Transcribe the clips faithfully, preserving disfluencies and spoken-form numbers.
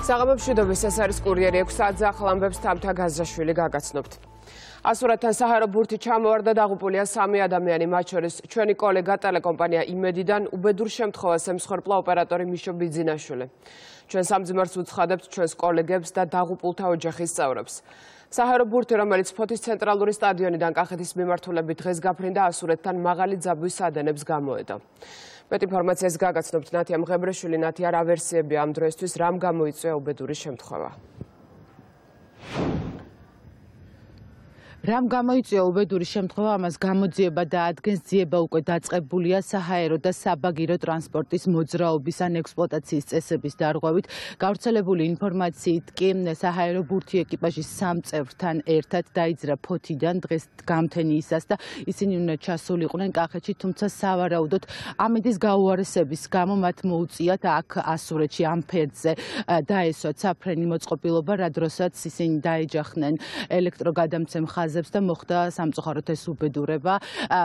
საღამომშვიდობის ეს არის კურიერი ექვსი საათზე ახალ ამბებს თამთა გაზრაშვილი გაგაცნობთ. ასურათთან საჰაერო ბურთი ჩამოვარდა დაღუპულია სამი ადამიანი, მათ შორის ჩვენი კოლეგა ტელეკომპანია იმედიდან უბედურ შემთხვევას ემსხვერპლა ოპერატორი მიშო ბიძინაშვილი. ჩვენ სამძიმარს უცხადებთ ჩვენს კოლეგებს და დაღუპულთა ოჯახის წევრებს. საჰაერო ბურთი, რომელიც ფოთის ცენტრალური სტადიონიდან კახეთის მიმართულებით დღეს გაფრინდა ასურეთთან მაღალი ძაბვის სადენებს გამოედო. მეტ ინფორმაციას გაგაცნობთ ნათია მღებრეშვილი. ნათია, რა ვერსიებია ამ დროისთვის, რამ გამოიწვია უბედური შემთხვევა? რამ გამოიწვია უბედური შემთხვევა, ამას გამოძიება და ადგენს ძიება უკვე დაწყებულია საჰაერო და საბაგირო ტრანსპორტის მოძრაობის ან ექსპლუატაციის წესების დარღვევით. გავრცელებული ინფორმაციით კი საჰაერო ბურთი ეკიპაჟის სამ წევრთან ერთად დაიძრა ფოთიდან დღეს გამთენიისას და ისინი უნდა ჩასულიყვნენ კახეთში, თუმცა სავარაუდოდ ამიდის გაუარესების გამო მათ მოუწიათ აქ ასურეთში ამ ფერდზე დაესვათ საფრენი მოწყობილობა, რა დროსაც ისინი დაეჯახნენ ელექტროგადამცემ ხაზს და მოხდა სამწუხაროდ ეს უბედურება.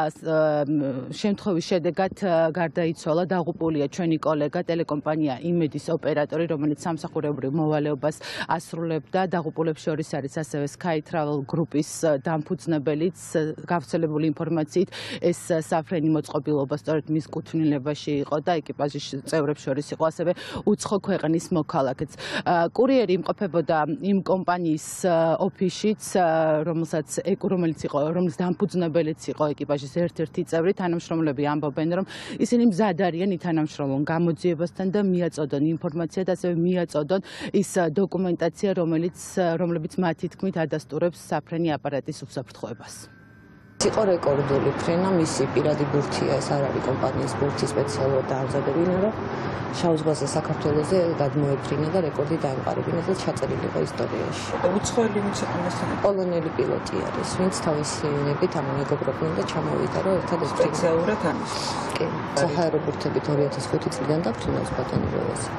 შემთხვევის შედეგად გარდაიცვალა დაღუპულია ჩვენი კოლეგა ტელეკომპანია იმედის ოპერატორი, რომელიც სამსახურებრივ მოვალეობას ასრულებდა. დაღუპულებს შორის არის ასევე Sky Travel გრუპის დამფუძნებელიც. გავრცელებული ინფორმაციით ეს საფრენი მოწყობილობა სწორედ მის კუთვნილებაში იყო და ეკიპაჟის წევრებს შორის იყო ასევე უცხო ქვეყნის მოქალაქეც. კურიერი იმყოფებოდა იმ კომპანიის ოფისშიც, რომელსაც რომელიც იყო, რომლის დამფუძნებელიც იყო ეკიპაჟის ერთ-ერთი წევრი. თანამშრომლები ამბობენ, რომ ისინი მზად არიან ითანამშრომლონ გამოძიებასთან და მიაწოდონ ინფორმაცია და ასევე მიაწოდონ ის დოკუმენტაცია, რომელიც რომლებიც მათი თქმით ადასტურებს საფრენი აპარატის უსაფრთხოებას. იყო რეკორდული ფრენა, მისი პირადი ბურთია, ეს არ არის კომპანიის ბურთი სპეციალურად დაამზადებინა, რომ შავ ზღვაზე საქართველოზე გადმოეფრინა და რეკორდი დაემყარებინა და ჩაწერილი იყო ისტორიაში. უცხოელი ვინც იყო მასთან? პოლონელი პილოტი არის, ვინც თავისი ნებით ამამეგობრებდნენ და ჩამოვიდა, რომ ერთად ეფრინა. სპეციალურად ამის. კი, საჰაერო ბურთებით ორი ათას ხუთი წლიდან დაფრინავს ბატონი როვესი.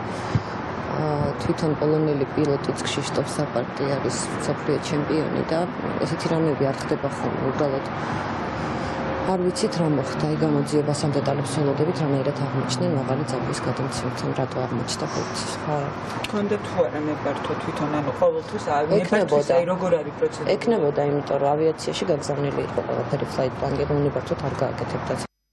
თვითონ პოლონელი პილოტიც ქშიშტოფ საპარტი არის მსოფლიო ჩემპიონი და ესეთი რამეები არ ხდება ხოლმე. უბრალოდ არ ვიცით რა მოხდა, აი გამოძიებას ამ დეტალებს ველოდებით, რანაირად აღმოჩნდნენ მაღალი ძაბვის გადამცემთან, რატო აღმოჩნდა ხუთი. გქონდათ თუ არა ნებართვა თვითონ, ანუ ყოველთვის ნებართვის აი როგორ არის პროცედურა? ეკნებოდა, იმიტომ რომ ავიაციაში გაგზავნილი იყო ყველაფერი flight plan-ი, რომ ნებართვით არ გააკეთებდა.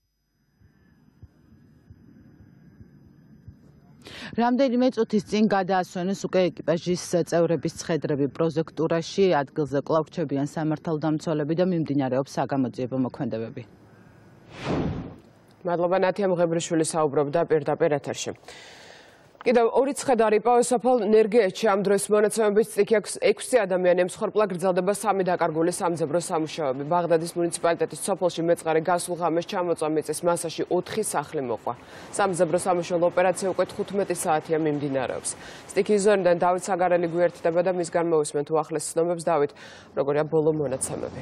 რამდენიმე წუთის წინ გადაასვენეს უკვე ეკიპაჟის წევრების ცხედრები პროზექტურაში, ადგილზე კვლავ რჩებიან სამართალდამცველები და მიმდინარეობს საგამოძიებო მოქმედებები. მადლობა ნათია მღებრეშვილი საუბრობდა პირდაპირ ეთერში. კიდევ ორი ცხედარი იპოვეს სოფელ ნერგეეთში. ამ დროს მონაცემების წიქ ექვსი ადამიანი ემსხვერპლა, გრძელდება სამი დაკარგული სამძებრო სამუშაოები. ბაღდადის მუნიციპალიტეტის სოფელში მეწყარე გასულ ღამეს ჩამოწვა მიწის მასაში ოთხი სახლი მოყვა. სამძებრო სამუშაო ოპერაცია უკვე თხუთმეტი საათია მიმდინარეობს. სტიქის ზონიდან დავით საგარელი გვერდდება და მისგან მოვისმენთ უახლეს ცნობებს. დავით, როგორია ბოლო მონაცემები?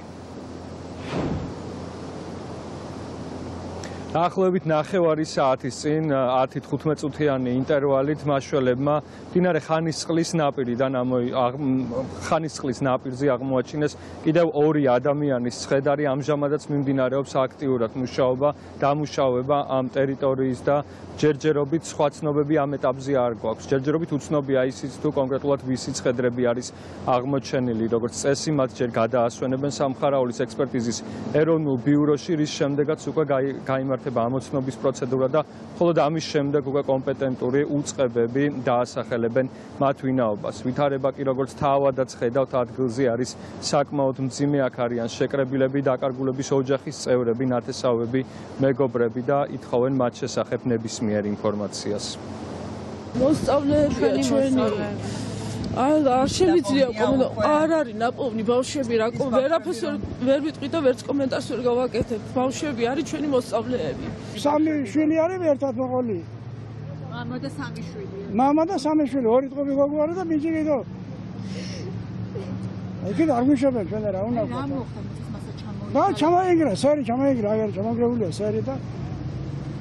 დაახლოებით ნახევარი საათის წინ ათი თხუთმეტ წუთიანი ინტერვალით მაშველებმა მდინარე ხანისწყლის ნაპირიდან ხანისწყლის ნაპირზე აღმოაჩინეს კიდევ ორი ადამიანის ცხედარი. ამჟამადაც მიმდინარეობს აქტიურად მუშაობა, დამუშავება ამ ტერიტორიის და ჯერჯერობით სხვა ცნობები ამ ეტაპზე არ გვაქვს. ჯერჯერობით უცნობია ისიც თუ კონკრეტულად ვისი ცხედრები არის აღმოჩენილი. როგორც წესი, მათ ჯერ გადაასვენებენ სამხარაულის ექსპერტიზის ეროვნულ ბიუროში, რის შემდეგაც უკვე გაიმართება ამოცნობის პროცედურა და მხოლოდ ამის შემდეგ უკვე კომპეტენტური უწყებები დაასახელებენ მათ ვინაობას. ვითარება კი როგორც თავადაც ხედავთ, ადგილზე არის საკმაოდ მძიმე, აქ არიან შეკრებილები, დაკარგულების ოჯახის წევრები, ნათესავები, მეგობრები და ითხოვენ მათ შესახებ ნებისმიერ ინფორმაციას. მოსწავლეებია ჩვენი. არ შემიძლია კომენტო, არ არის ნაპოვნი ბავშვები რა, ვერაფერს ვერ ვიტყვი და ვერც კომენტარს ვერ გავაკეთებ. ბავშვები არის ჩვენი მოსწავლეები. სამი შვილი არის ერთად მოყოლი. მამა და სამი შვილი. მამა და სამი შვილი, ორი ტყუპი გოგო არის და ბიჭი კიდო. აი კიდე არ გვიშობენ ჩვენ რა უნდა. რა მოხდა მიწის მასა ჩამოიღო? რა ჩამოიღრა, სერი ჩამოიღრა, აგერ ჩამოგრეულია სერი და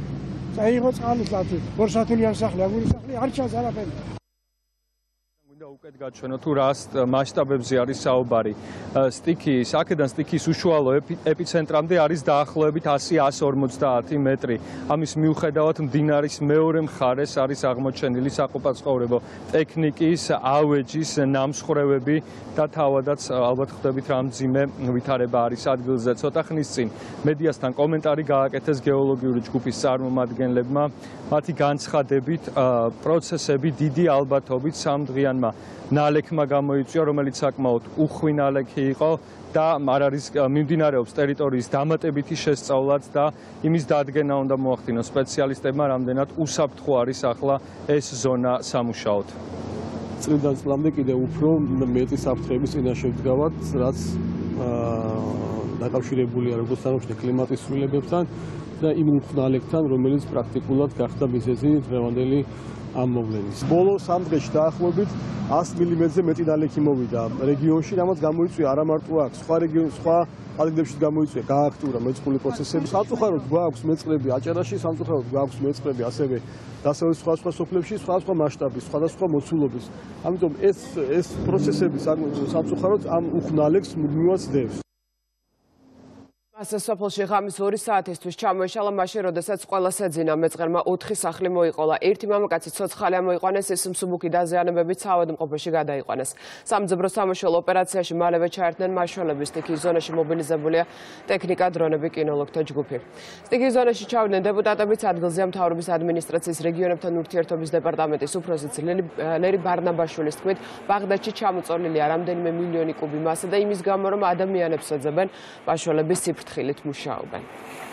წაიღო წყალი წათი. ორ სათულიანი სახლი, აგურის სახლი არ ჩანს არაფერი. უკეთ გაჩვენო თუ რა მასშტაბებზე არის საუბარი. სტიქიის, აქედან სტიქიის უშუალო ეპიცენტრამდე არის დაახლოებით ასი ას ორმოცდაათი მეტრი. ამის მიუხედავად მდინარის მეორე მხარეს არის აღმოჩენილი საყოფაცხოვრებო ტექნიკის, ავეჯის ნამსხვრევები და თავადაც ალბათ ხვდებით რა მძიმე ვითარება არის ადგილზე. ცოტა ხნის წინ მედიასთან კომენტარი გააკეთეს გეოლოგიური ჯგუფის წარმომადგენლებმა. მათი განცხადებით პროცესები დიდი ალბათობით სამდღიანმა ნალექმა გამოიწვია, რომელიც საკმაოდ უხვი ნალექი იყო და არ არის მიმდინარეობს ტერიტორიის დამატებითი შესწავლაც და იმის დადგენა უნდა მოახდინოს სპეციალისტებმა, რამდენად უსაფრთხო არის ახლა ეს ზონა სამუშაოდ. წლიდან წლამდე კიდევ უფრო მეტი საფრთხეების წინაშე ვდგავართ, რაც დაკავშირებულია როგორც თანხმობრივ კლიმატის ცვლილებებთან და იმ უხნალებთან, რომელიც პრაქტიკულად გახდა მიზეზი დღევანდელი ამ მოვლენის. ბოლო სამ დღეში დაახლოებით ას მილიმეტრზე მეტი ნალექი მოვიდა რეგიონში, რამაც გამოიწვია არა მარტო აქ, სხვა რეგიონ, სხვა ადგილებშიც გამოიწვია გააქტიურა მეწყრული პროცესები. სამწუხაროდ გვაქვს მეწყრები აჭარაში, სამწუხაროდ გვაქვს მეწყრები ასევე დასავლეთ სხვადასხვა სოფლებში, სხვადასხვა მასშტაბის, სხვადასხვა მოცულობის. ამიტომ ეს ეს პროცესები სამწუხაროდ ამ უხნალებს მუდმივად დევს. ასე სოფელში ღამის ორი საათისთვის ჩამოეშალა მაშინ, როდესაც ყველას ეძინა მეწყერმა ოთხი სახლი მოიყოლა. ერთი მამაკაცი ცოცხალი ამოიყვანეს, ის მსუბუქი დაზიანებებით საავადმყოფოში გადაიყვანეს. სამძებრო სამუშაო ოპერაციაში მალევე ჩაერთნენ მაშველები. სტიქიის ზონაში მობილიზებულია ტექნიკა, დრონები, კინოლოგთა ჯგუფი. სტიქიის ზონაში ჩავდნენ დეპუტატებიც, ადგილზეა მთავრობის ადმინისტრაციის რეგიონებთან ურთიერთობის დეპარტამენტის უფროსიც ლერი ბარნაბაშვილის თქმით, ბაღდადში ჩამოწოლილია რამდენიმე მილიონი კუბი მასა და იმის გამო, რომ ადამიანებს ეძებენ, მაშველების სიფრთხილით მუშაობენ.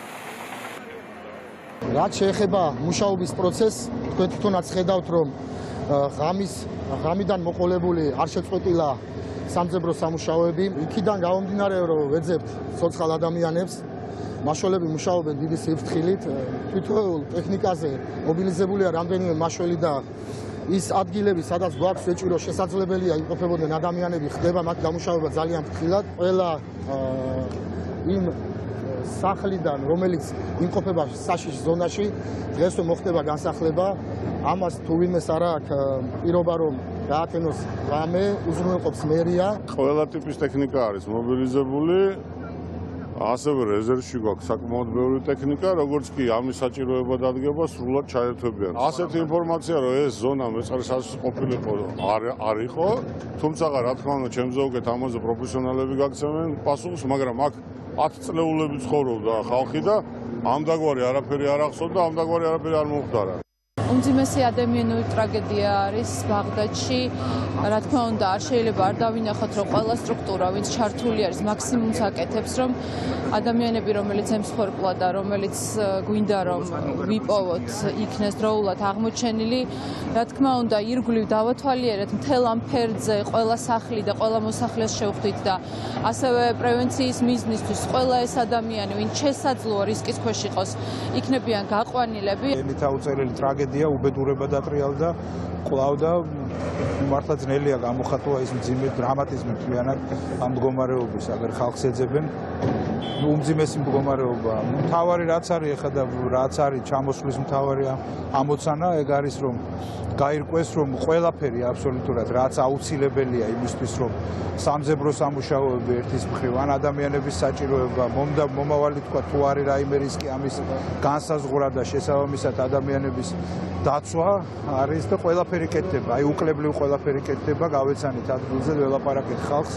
რაც შეეხება მუშაობის პროცესს, თქვენ თვითონაც ხედავთ, რომ ღამის ღამიდან მოყოლებული არ შეწყვეტილა სამძებრო სამუშაოები. იქიდან გამომდინარე, რომ ვეძებთ ცოცხალ ადამიანებს, მაშველები მუშაობენ დიდი სიფრთხილით. თვითოეულ ტექნიკაზე მობილიზებულია რამდენიმე მაშველი და ის ადგილები, სადაც გვაქვს ეჭირო შესაძლებელია იმყოფებოდნენ ადამიანები, ხდება მათ დამუშავება ძალიან ფრთხილად. ყველა იმ სახლიდან, რომელიც იმყოფება საშიშ ზონაში, დღესვე მოხდება განსახლება. ამას თუ ვინმეს არ აქვს პირობა, რომ გააკენოს რამე, უზრუნველყოფს მერია. ყველა ტიპის ტექნიკა არის მობილიზებული. ასევე რეზერვში გვაქვს საკმაოდ ბევრი ტექნიკა, როგორც კი ამის საჭიროება დადგება, სრულად ჩაერთვებიან. ასეთი ინფორმაცია, რომ ეს ზონა მეწყრის ასის ყოფილიყო, არ არ იყო, თუმცა რა თქმა უნდა, ჩემზე უკეთ ამაზე პროფესიონალები გაგცემენ პასუხს, მაგრამ აქ ათ წლეულები ცხოვრობდა ხალხი და ამდაგვარი არაფერი არ ახსოვდა, ამდაგვარი არაფერი არ მომხდარა. უმძიმესი ადამიანური ტრაგედია არის ბაღდადში. რა თქმა უნდა, არ შეიძლება არ დავინახოთ, რომ ყველა სტრუქტურა, ვინც ჩართული არის, მაქსიმუმს აკეთებს, რომ ადამიანები, რომელიც ემსხვერპლა და რომელიც გვინდა რომ ვიპოვოთ, იქნეს დროულად აღმოჩენილი. რა თქმა უნდა, ირგვლივ დავათვალიერეთ მთელ ამ ფერდზე ყველა სახლი და ყველა მოსახლეს შევხვდით და ასევე პრევენციის მიზნისთვის ყველა ეს ადამიანი, ვინც შესაძლოა რისკის ქვეშ იყოს, იქნებიან გაყვანილები. ელითაუწერელი ტრაგედია უბედურება დატრიალდა, კვლავდა მართლა ძნელია გამოხატვა ის მძიმე დრამატიზმი მთლიანად ამ მდგომარეობის, აგერ ხალხს ეძებენ. უმძიმესი მდგომარეობა. მთავარი რაც არის ეხლა და რაც არის ჩამოსვლის მთავარი ამოცანა, ეგ არის რომ გაირკვეს, რომ ყველაფერი აბსოლუტურად რაც აუცილებელია იმისთვის, რომ სამძებრო სამუშაოები ერთის მხრივ ან ადამიანების საჭიროება, მომავალი თქვა თუ არის რაიმე რისკი ამის განსაზღვრა და შესაბამისად ადამიანების დაცვა არის და ყველაფერი კეთდება. აი უკლებლივ ყველაფერი კეთდება, გავეცანით ადგილზე ველაპარაკეთ ხალხს.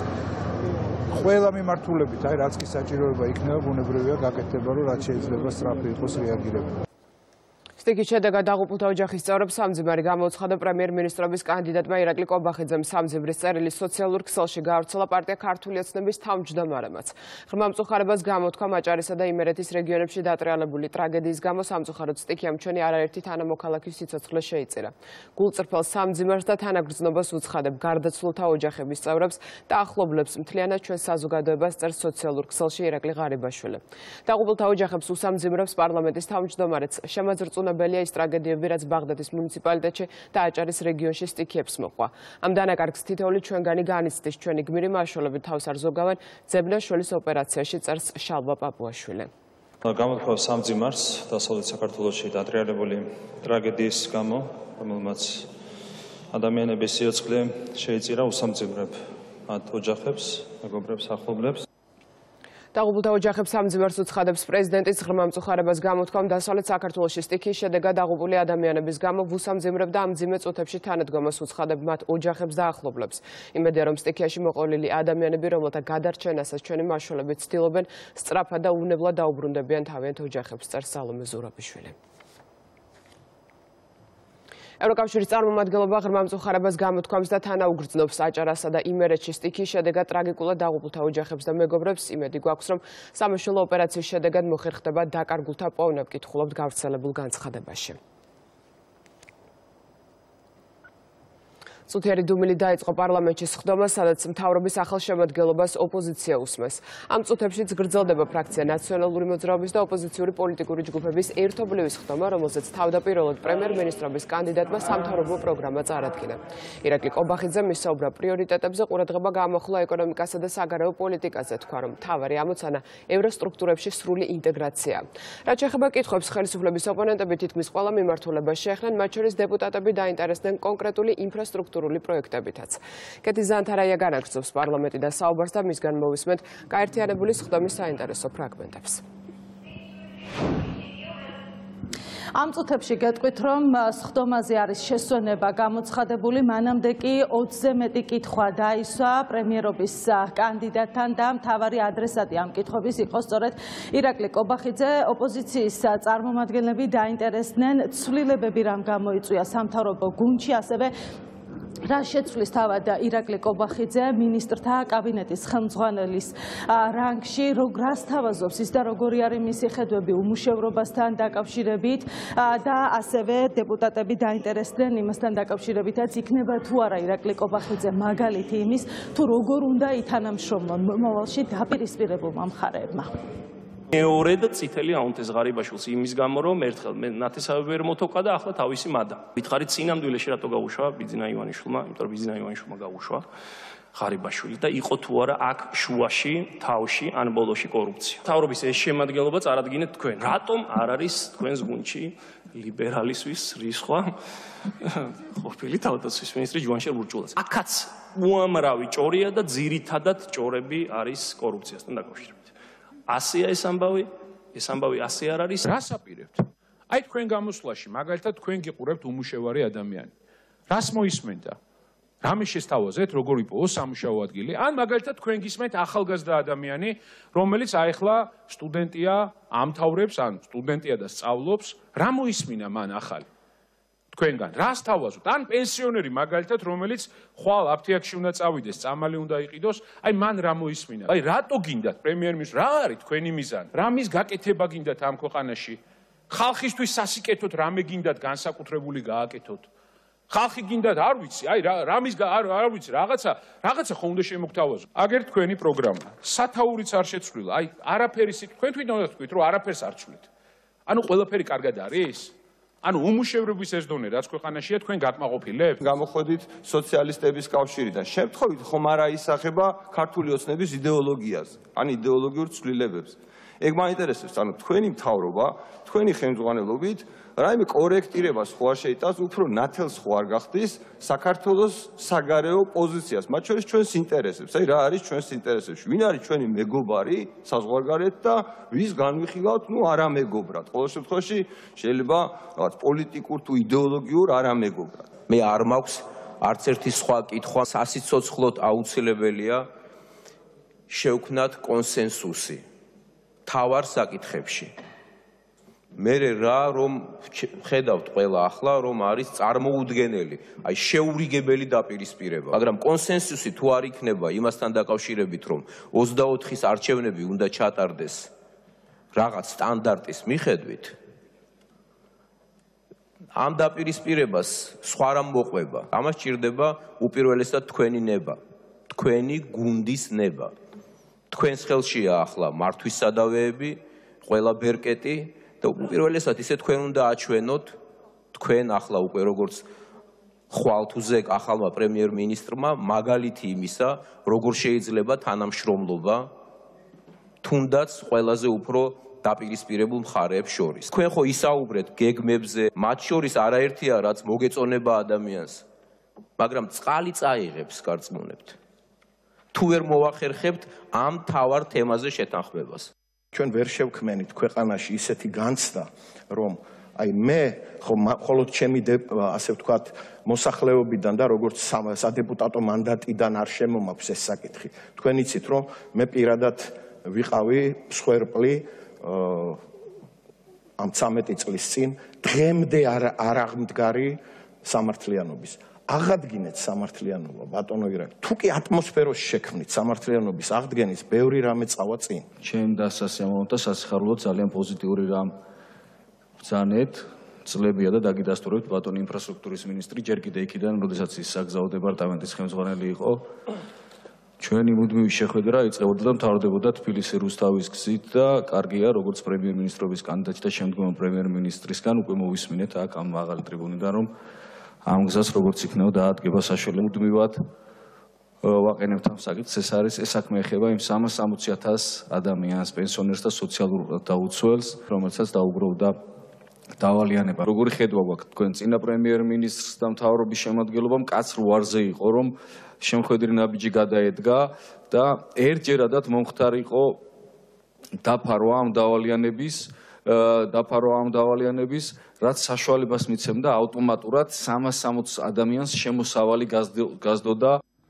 ყველა მიმართულებით, აი რაც კი საჭიროება იქნება, ბუნებრივია გაკეთდება, რომ რაც შეიძლება სწრაფი იყოს რეაგირება. სტიქის შედეგად დაღუპულთა ოჯახის წევრებს სამძიმარი გამოუცხადა პრემიერ-მინისტრობის კანდიდატმა ირაკლი კობახიძემ. სამძებრის წერილი სოციალურ ქსელში გაავრცელა პარტია ქართული ოცნების თავმჯდომარემაც. ღრმა მწუხარებას გამოთქვა მაჭარისა და იმერეთის რეგიონებში დატრიალებული ტრაგედიის გამო. სამწუხაროდ სტიქიამ ჩვენი არაერთი თანამოქალაქის სიცოცხლე შეიწირა. გულწრფელ სამძიმარს და თანაგრძნობას უცხადებ გარდაცვლილთა ოჯახების წევრებს და ახლობლებს მთლიანად ჩვენ საზოგადოებას წერს სოციალურ ქსელში ირაკლი ღარიბაშვილი. დაღუპულთა ოჯახებს უსამძიმრებს პარლამენტის თავმჯდომარეც შემაძრწუნა ის ტრაგედიები, რაც ბაღდადის მუნიციპალიტეტში და აჭარის რეგიონში სტიქიებს მოყვა. ამ დანაკარგს თითოეული ჩვენგანი განიცდის, ჩვენი გმირი მაშველები თავს არ ზოგავენ, ძებნა შველის ოპერაციაში წერს შალვა პაპუაშვილი. გამოთქვა სამძიმარს დასავლეთ საქართველოში დატრიალებული ტრაგედიის გამო, რომელმაც ადამიანების სიოცხლე შეიწირა უსამძიმრებ მათ ოჯახებს, მეგობრებს, ახლობლებს. დაღუპულთა ოჯახებს სამძიმარს უცხადებს პრეზიდენტის ღრმა მწუხარებას გამოთქვამ დასავლეთ საქართველოში სტიქიის შედეგად დაღუპული ადამიანების გამო ვუსამძიმრებ და ამ მძიმე წუთებში თანადგომას უცხადებ მათ ოჯახებს და ახლობლებს. იმედია რომ სტიქიაში მოყოლილი ადამიანები, რომელთა გადარჩენასაც ჩვენი მაშველები ცდილობენ, სწრაფად და უვნებლად დაუბრუნდებიან თავიანთ ოჯახებს, წერს სალომე ზურაბიშვილი. ევროკავშირის წარმომადგენლობა ღრმა მწუხარებას გამოთქვამს და თანაუგრძნობს აჭარასა და იმერეთში სტიქიის შედეგად ტრაგიკულად დაღუპულთა ოჯახებს და მეგობრებს. იმედი გვაქვს, რომ სამაშველო ოპერაციის შედეგად მოხერხდება დაკარგულთა პოვნა, ვკითხულობთ გავრცელებულ განცხადებაში. წუთიერი დუმილი დაიწყო პარლამენტში სხდომა, სადაც მთავრობის ახალშემადგენლობას ოპოზიცია უსმეს. ამ წუთებშიც გრძელდება ფრაქცია ნაციონალური მოძრაობის და ოპოზიციური პოლიტიკური ჯგუფების ერთობლივი სხდომა, რომელზეც თავდაპირველად პრემიერ-მინისტრობის კანდიდატმა სამთავრობო პროგრამა წარადგინა. ირაკლი კობახიძე მისაუბრა პრიორიტეტებზე, ყურადღება გაამახვილა ეკონომიკასა და საგარეო პოლიტიკაზე, თქვა, რომ მთავარი ამოცანა ევროსტრუქტურებში სრული ინტეგრაციაა. რაც შეეხება კითხვებს, ხელისუფლების ოპონენტები თითქმის ყველა მიმართულებას შეეხნენ, მათ შორის დეპუტატები დაინტერესდნენ კონკრეტული ინფრასტრუქტურული პროექტებითაც. კეთი ზანთარაია განაგრძობს პარლამენტი და საუბარს და მისგან მოვისმენთ გაერთიანებული სხდომის საინტერესო ფრაგმენტებს. ამ წუთებში გეტყვით, რომ სხდომაზე არის შესვენება გამოცხადებული, მანამდე კი ოცზე მეტი კითხვა დაისვა პრემიერობის კანდიდატთან და მთავარი ადრესატი ამ კითხვების იყო სწორედ ირაკლი კობახიძე. ოპოზიციის წარმომადგენლები დაინტერესდნენ ცვლილებები რამ გამოიწვია სამთავრობო გუნდში, ასევე რა შეცვლის თავად ირაკლი კობახიძე მინისტრთა კაბინეტის ხელმძღვანელის რანგში, რას თავაზობს ის და როგორი არის მისი ხედვები უმუშევრობასთან დაკავშირებით და ასევე დეპუტატები დაინტერესდნენ იმასთან დაკავშირებითაც, იქნება თუ არა ირაკლი კობახიძე მაგალითი იმის, თუ როგორ უნდა ითანამშრომლონ მომავალში დაპირისპირებულმა მხარეებმა. მეორე და წითელი აუნთეს ღარიბაშვილს იმის გამო, რომ ერთხელ მე ნათესავები ვერ მოთოვკა და ახლა თავისი მადა. ვითხარით წინამდვილეში რატო გაუშვა ბიძინა ივანიშვილმა, იმიტომ რომ ბიძინა ივანიშვილმა გაუშვა ღარიბაშვილი და იყო თუ არა აქ შუაში, თავში ან ბოლოში კორუფცია. მთავრობის ეს შემადგენლობა წარადგინეთ თქვენ. რატომ არ არის თქვენს გუნდში ლიბერალისთვის რისხვა ყოფილი თავდაცვის მინისტრი ჯუანშერ ბურჭულაძე. აქაც უამრავი ჭორია და ძირითადად ჭორები არის კორუფციასთან დაკავშირებით. ასეა ეს ამბავი, ეს ამბავი ასე არ არის. რას აპირებთ? აი თქვენ გამოსვლაში, მაგალითად თქვენ გიყურებთ უმუშევარი ადამიანი. რას მოისმენდა? რამე შესთავაზეთ, როგორ იპოვოს სამუშაო ადგილი? ან მაგალითად თქვენ გისმენთ ახალგაზრდა ადამიანი, რომელიც აეხლა სტუდენტია, ამთავრებს, ან სტუდენტია და სწავლობს, რა მოისმინა მან ახალი? თქვენგან რას თავაზობთ? ან პენსიონერი მაგალითად, რომელიც ხვალ აფთიაქში უნდა წავიდეს, წამალი უნდა იყიდოს, აი მან რა მოისმინა? აი რატო გინდათ პრემიერ-მინისტრი, რა არის თქვენი მიზანი? რა მის გაკეთება გინდათ ამ ქვეყანაში? ხალხისთვის სასიკეთოდ რამე გინდათ განსაკუთრებული გააკეთოთ? ხალხი გინდათ, არ ვიცი, აი რა მის არ არ ვიცი, რაღაცა, რაღაცა ხომ უნდა შემოგთავაზო. აგერ თქვენი პროგრამა, სათაურიც არ შეცვლილა, აი არაფერი თქვენ თვითონ თქვით, რომ არაფერს არ ცვლით. ანუ ყველაფერი კარგად არის? ანუ უმუშევრობის ეს დონე რაც ქვეყანაშია თქვენ გაკმაყოფილებთ? გამოходით სოციალისტების კავშირიდან. შემთხვევით ხომ არა ისახება ქართული ოცნების იდეოლოგიაზე, ან იდეოლოგიურ ცვლილებებს. ეგ მაინტერესებს, ანუ თქვენი მთავრობა, თქვენი ხელმძღვანელობით რაიმე კორექტირებას ხო არ შეიტანს, უფრო ნათელს ხო არ გახდის საქართველოს საგარეო პოზიციას, მათ შორის ჩვენს ინტერესებს. აი რა არის ჩვენს ინტერესებში? ვინ არის ჩვენი მეგობარი საზღვარგარეთ და ვის განვიხილავთ, ნუ არამეგობრად. ყოველ შემთხვევაში შეიძლება რაღაც პოლიტიკურ თუ იდეოლოგიურ არამეგობრად. მე არ მაქვს არც ერთი სხვა კითხვა, სასიცოცხლოდ აუცილებელია შევქმნათ კონსენსუსი თავარ საკითხებში. მე რა რომ ხედავთ ყველა ახლა რომ არის წარმოუდგენელი, აი შეურიგებელი დაპირისპირება, მაგრამ კონსენსუსი თუ არ იქნება იმასთან დაკავშირებით, რომ ოცდაოთხის არჩევნები უნდა ჩატარდეს რაღაც სტანდარტის მიხედვით, ამ დაპირისპირებას სხვა რამ მოყვება. ამას ჭირდება უპირველესად თქვენი ნება, თქვენი გუნდის ნება. თქვენს ხელშია ახლა მართვის სადავეები, ყველა ბერკეტი და უპირველესად ისე თქვენ უნდა აჩვენოთ, თქვენ ახლა უკვე როგორც ხვალ თუ ზეკ ახალმა პრემიერ-მინისტრმა მაგალითი იმისა, როგორ შეიძლება თანამშრომლობა თუნდაც ყველაზე უფრო დაპირისპირებულ მხარეებს შორის. თქვენ ხო ისაუბრეთ გეგმებზე, მათ შორის არაერთია რაც მოგეწონება ადამიანს. მაგრამ წყალი წაიღებს გარწმუნებთ. თუ ვერ მოვახერხებთ ამ თავარ თემაზე შეთანხმებას. ჩვენ ვერ შევქმნით ქვეყანაში ისეთი განცდა, რომ აი მე მხოლოდ ჩემი ასე ვთქვათ მოსახლეობიდან და როგორც სადეპუტატო მანდატიდან არ შემომაქვს ეს საკითხი. თქვენ იცით, რომ მე პირადად ვიყავი მსხვერპლი ამ ცამეტი წლის წინ დღემდე არ აღმდგარი სამართლიანობის. აღადგინეთ სამართლიანობა, ბატონო ირაკლი. თუ კი ატმოსფეროს შექმნით სამართლიანობის აღდგენის, ბევრი რამე წავა წინ. ჩემ დასასიამოვნო და სასიხარულო ძალიან პოზიტიური რამ ბრძანეთ. წლებია და დაგიდასტურებთ ბატონი ინფრასტრუქტურის მინისტრი ჯერ კიდე იქიდან, როდესაც ის საგზაო დეპარტამენტის ხელმძღვანელი იყო. ჩვენი მუდმივი შეხვედრა იწყებოდა და მთავრდებოდა თბილისის რუსთავის გზით და კარგია, როგორც პრემიერ-მინისტრობის კანდიდატი და შემდგომ პრემიერ-მინისტრისგან უკვე მოვისმინეთ აქ ამ მაღალი ტრიბუნიდან, რომ ამ გზას როგორც იქნება დაადგება საშუალო მუდმივად ვაყენებთ ამ საკითხს. ეს არის ეს საქმე ეხება იმ სამას სამოცი ათას ადამიანს, პენსიონერს და სოციალურ დაუცველს, რომელსაც დაუგროვდა დავალიანება. როგორი ხედვა გვაქვს თქვენ წინა პრემიერ-მინისტრს და მთავრობის შემადგენლობამ კაცრ უარზე იყო, რომ შემხედრი ნაბიჯი გადაედგა და ერთჯერადად მომხდარიყო დაფარვა ამ დავალიანების დაფარვა ამ დავალიანების, რაც საშუალებას მიცემდა ავტომატურად სამას სამოცი ადამიანს შემოსავალი გასდოდა.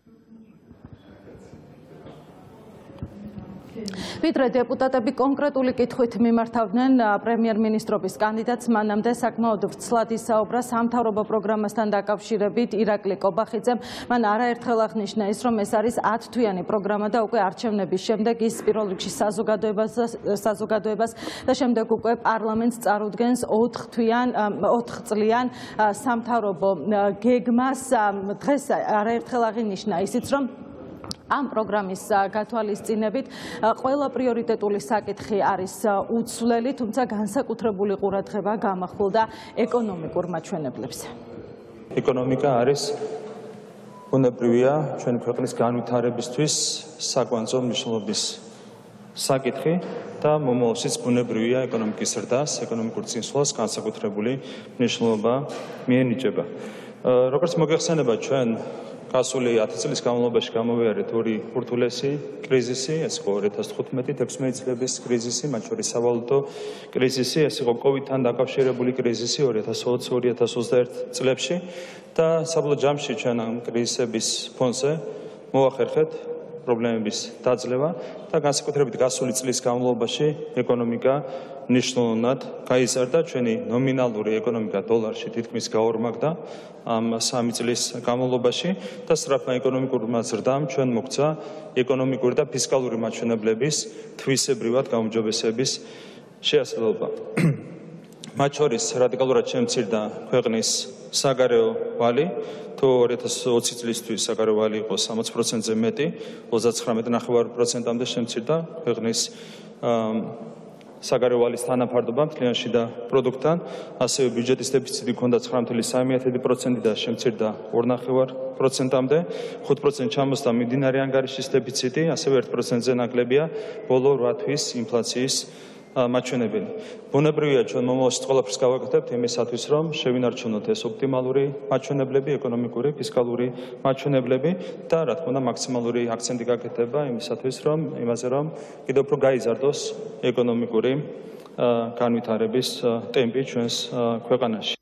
ვიდრე დეპუტატები კონკრეტული კითხვით მიმართავდნენ პრემიერ-მინისტრობის კანდიდატს, მანამდე საკმაოდ ვრცლად ისაუბრა სამთავრობო პროგრამასთან დაკავშირებით ირაკლი კობახიძემ. მან არაერთხელ აღნიშნა ის, რომ ეს არის ათთვიანი პროგრამა და უკვე არჩევნების შემდეგ ის პირველ რიგში საზოგადოებას და შემდეგ უკვე პარლამენტს წარუდგენს ოთხთვიან ოთხწლიან სამთავრობო გეგმას. დღეს არაერთხელ აღინიშნა ისიც, რომ ამ პროგრამის გათვალისწინებით ყველა პრიორიტეტული საკითხი არის უცვლელი, თუმცა განსაკუთრებული ყურადღება გამახვილდა ეკონომიკურ მაჩვენებლებს. ეკონომიკა არის ბუნებრივია ჩვენი ქვეყნის განვითარებისთვის საკვანძო მნიშვნელობის საკითხი და მომავალშიც ბუნებრივია ეკონომიკის ზრდას, ეკონომიკურ წინსვლას განსაკუთრებული მნიშვნელობა მიენიჭება. როგორც მოგეხსენება, ჩვენ გასული ათი წლის განმავლობაში გამოვიარეთ ორი ურთულესი კრიზისი, ეს იყო ორი ათას თხუთმეტი ექვსმეტი წლების კრიზისი, მათ შორის სავალუტო კრიზისი, ეს იყო კოვიდთან დაკავშირებული კრიზისი ორი ათას ოცი ორი ათას ოცდაერთი წლებში და საბოლოო ჯამში ჩვენ ამ კრიზისების ფონზე მოვახერხეთ პრობლემების დაძლევა და განსაკუთრებით გასული წლის განმავლობაში ეკონომიკა ნიშნულად გაიზარდა, ჩვენი ნომინალური ეკონომიკა დოლარში თითქმის გაორმაგდა ამ სამი წლის განმავლობაში და სწრაფმა ეკონომიკურმა ზრდამ ჩვენ მოგცა ეკონომიკური და ფისკალური მაჩვენებლების თვისებრივად გაუმჯობესების შეასრულება. მათ შორის რადიკალურად შემცირდა ქვეყნის საგარეო ვალი, თუ ორი ათას ოცი წლისთვის საგარეო ვალი იყო სამოცი პროცენტზე მეტი, ოცდაცხრამეტ ნახევარ პროცენტამდე შემცირდა ქვეყნის საგარეო ვალის თანაფარდობა მთლიან შიდა პროდუქტთან, ასევე ბიუჯეტის დეფიციტი ჰქონდა ცხრა მათი სამი პროცენტი და შემცირდა ორ ნახევარ პროცენტამდე, ხუთ პროცენტს ჩამოსდა მიმდინარე ანგარიშის დეფიციტი, ასევე ერთ პროცენტზე ნაკლებია ბოლო რვა თვის ინფლაციის მაჩვენებელი. ბუნებრივია ჩვენ მომავალში ყველაფერს გავაკეთებთ იმისათვის, რომ შევინარჩუნოთ ეს ოპტიმალური მაჩვენებლები, ეკონომიკური, ფისკალური მაჩვენებლები და რა თქმა უნდა მაქსიმალური აქცენტი გაკეთება იმისათვის, რომ იმაზე რომ კიდევ უფრო გაიზარდოს ეკონომიკური განვითარების ტემპი ჩვენს ქვეყანაში.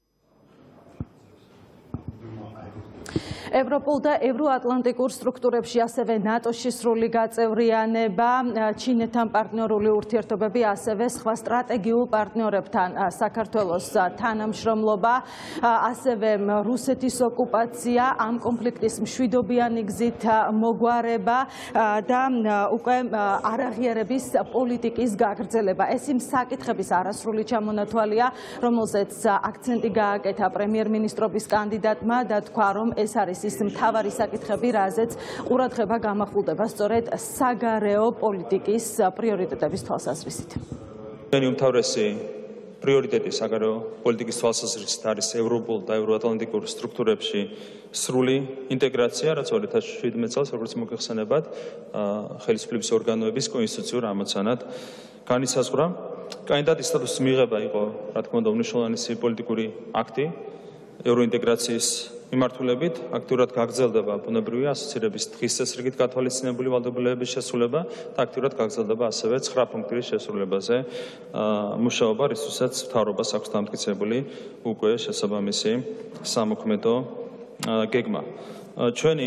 ევროპულ და ევროატლანტიკურ სტრუქტურებში, ასევე ნატოში სრული გაწევრიანება, ჩინეთთან პარტნიორული ურთიერთობები, ასევე სხვა სტრატეგიულ პარტნიორებთან საქართველოს თანამშრომლობა, ასევე რუსეთის ოკუპაცია, ამ კონფლიქტის მშვიდობიანი გზით მოგვარება და უკვე არაღიარების პოლიტიკის გაგრძელება. ეს იმ საკითხების არასრული ჩამონათვალია, რომელზეც აქცენტი გააკეთა პრემიერ-მინისტრობის კანდიდატმა და თქვა, რომ ეს არის ის მთავარი საკითხები, რაზეც ყურადღება გამახვილდება სწორედ საგარეო პოლიტიკის პრიორიტეტების თვალსაზრისით. ჩვენი უმთავრესი პრიორიტეტი საგარეო პოლიტიკის თვალსაზრისით არის ევროპულ და ევროატლანტიკურ სტრუქტურებში სრული ინტეგრაცია, რაც ორი ათას შვიდმეტ წელს, როგორც მოგეხსენებათ, ხელისუფლების ორგანოების კონსტიტუციურ ამოცანად განისაზღვრა. კანდიდატის სტატუსის მიღება იყო, რა თქმა უნდა, უმნიშვნელოვანესი პოლიტიკური აქტი ევროინტეგრაციის მიმართულებით აქტიურად გაგრძელდება ბუნებრივი ასოცირების დღის წესრიგით გათვალისწინებული ვალდებულებების შესრულება და აქტიურად გაგრძელდება ასევე ცხრა პუნქტის შესრულებაზე მუშაობა, რისთვისაც მთავრობას აქვს დამტკიცებული უკვე შესაბამისი სამოქმედო გეგმა. ჩვენი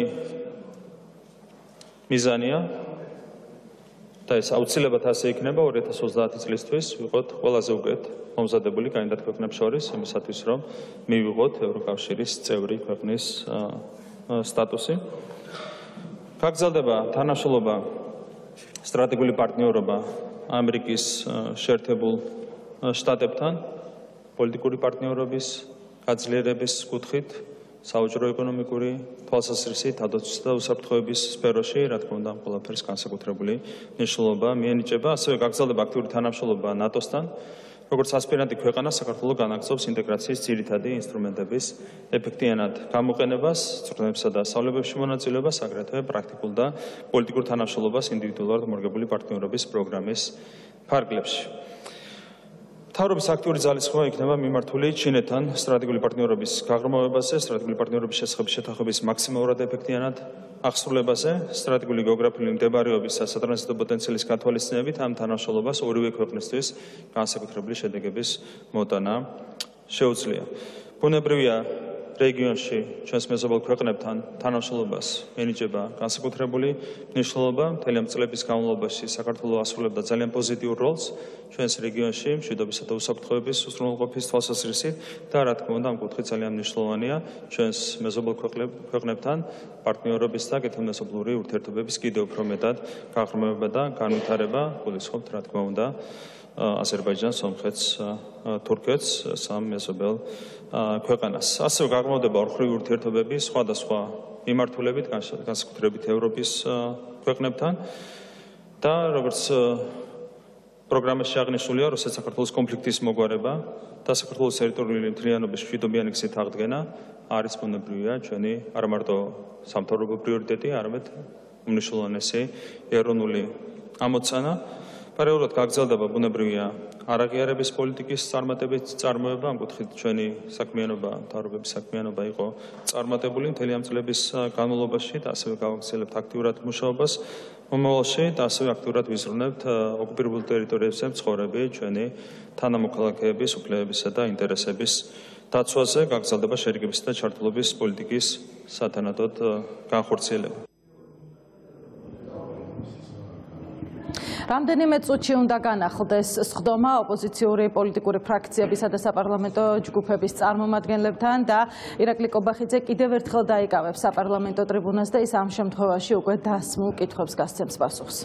მიზანია და ეს აუცილებლად ასე იქნება ორი ათას ოცდაათი წლისთვის ვიყოთ ყველაზე უკეთ მომზადებული კანდიდატ ქვეყნებს შორის იმისათვის რომ მივიღოთ ევროკავშირის წევრი ქვეყნის სტატუსი. გაგრძელდება თანამშრომლობა სტრატეგიული პარტნიორობა ამერიკის შეერთებულ შტატებთან პოლიტიკური პარტნიორობის გაძლიერების კუთხით საუჯრო ეკონომიკური თვალსაზრისით ადოცვის და უსაფრთხოების სფეროში, რა თქმა უნდა, ყველაფერს განსაკუთრებული მნიშვნელობა მიენიჭება. ასევე გაგრძელდება აქტიური თანამშრომლობა ნატოსთან, როგორც ასპირანტი ქვეყანა საქართველოს განაგრძობს ინტეგრაციის ძირითადი ინსტრუმენტების ეფექტიანად გამოყენებას, წვრთნებებსა და სწავლებებში მონაწილეობას, აგრეთვე პრაქტიკულ და პოლიტიკურ თანამშრომლობას ინდივიდუალურად მორგებული პარტნიორობის პროგრამის ფარგლებში. მთავრობის აქტიური ძალისხმევა იქნება მიმართული ჩინეთთან სტრატეგიული პარტნიორობის გაღრმავებაზე, სტრატეგიული პარტნიორობის შესახებ შეთანხმების მაქსიმალურად ეფექტიანად აღსრულებაზე, სტრატეგიული გეოგრაფიული მდებარეობის და სატრანზიტო პოტენციალის გათვალისწინებით ამ თანამშრომლობას ორივე ქვეყნისთვის განსაკუთრებული შედეგების მოტანა შეუძლია. ბუნებრივია რეგიონში ჩვენს მეზობელ ქვეყნებთან თანამშრომლობას ენიჭება განსაკუთრებული მნიშვნელობა. მთელი ამ წლების განმავლობაში საქართველოს ასრულებდა ძალიან პოზიტიურ როლს ჩვენს რეგიონში მშვიდობისა და უსაფრთხოების უზრუნველყოფის თვალსაზრისით და რა თქმა უნდა ამ კუთხით ძალიან მნიშვნელოვანია ჩვენს მეზობელ ქვეყნებთან პარტნიორობის და კეთილმეზობლური ურთიერთობების კიდევ უფრო მეტად გაღრმავება და განვითარება. გულისხმობთ რა თქმა უნდა აზერბაიჯანს, სომხეთს, თურქეთს, სამ მეზობელ ქვეყანას. ასევე გაღრმავდება ორმხრივი ურთიერთობები სხვადასხვა მიმართულებით, განსაკუთრებით ევროპის ქვეყნებთან და როგორც პროგრამაში აღნიშნულია, როცა საქართველოს კონფლიქტის მოგვარება და საქართველოს ტერიტორიული მთლიანობის მშვიდობიანი გზით აღდგენა არის ბუნებრივია ჩვენი არა მარტო სამთავრობო პრიორიტეტი, არამედ უმნიშვნელოვანესი ეროვნული ამოცანა. პარალელურად გაგრძელდება ბუნებრივია არაღიარების პოლიტიკის წარმატებით წარმოება, ამ კუთხით ჩვენი საქმიანობა, მთავრობების საქმიანობა იყო წარმატებული მთელი ამ წლების განმავლობაში და ასევე გავაგრძელებთ აქტიურად მუშაობას მომავალში და ასევე აქტიურად ვიზრუნებთ ოკუპირებულ ტერიტორიებზე მცხოვრები ჩვენი თანამოქალაქეების უფლებებისა და ინტერესების დაცვაზე, გაგრძელდება შერიგებისა და ჩართულობის პოლიტიკის სათანადოდ განხორციელება. რამდენიმე წუთში უნდა განახლდეს სხდომა ოპოზიციური პოლიტიკური ფრაქციებისა და საპარლამენტო ჯგუფების წარმომადგენლებთან და ირაკლი კობახიძე კიდევ ერთხელ დაიკავებს საპარლამენტო ტრიბუნას და ის ამ შემთხვევაში უკვე დასმულ კითხვებს გასცემს პასუხს.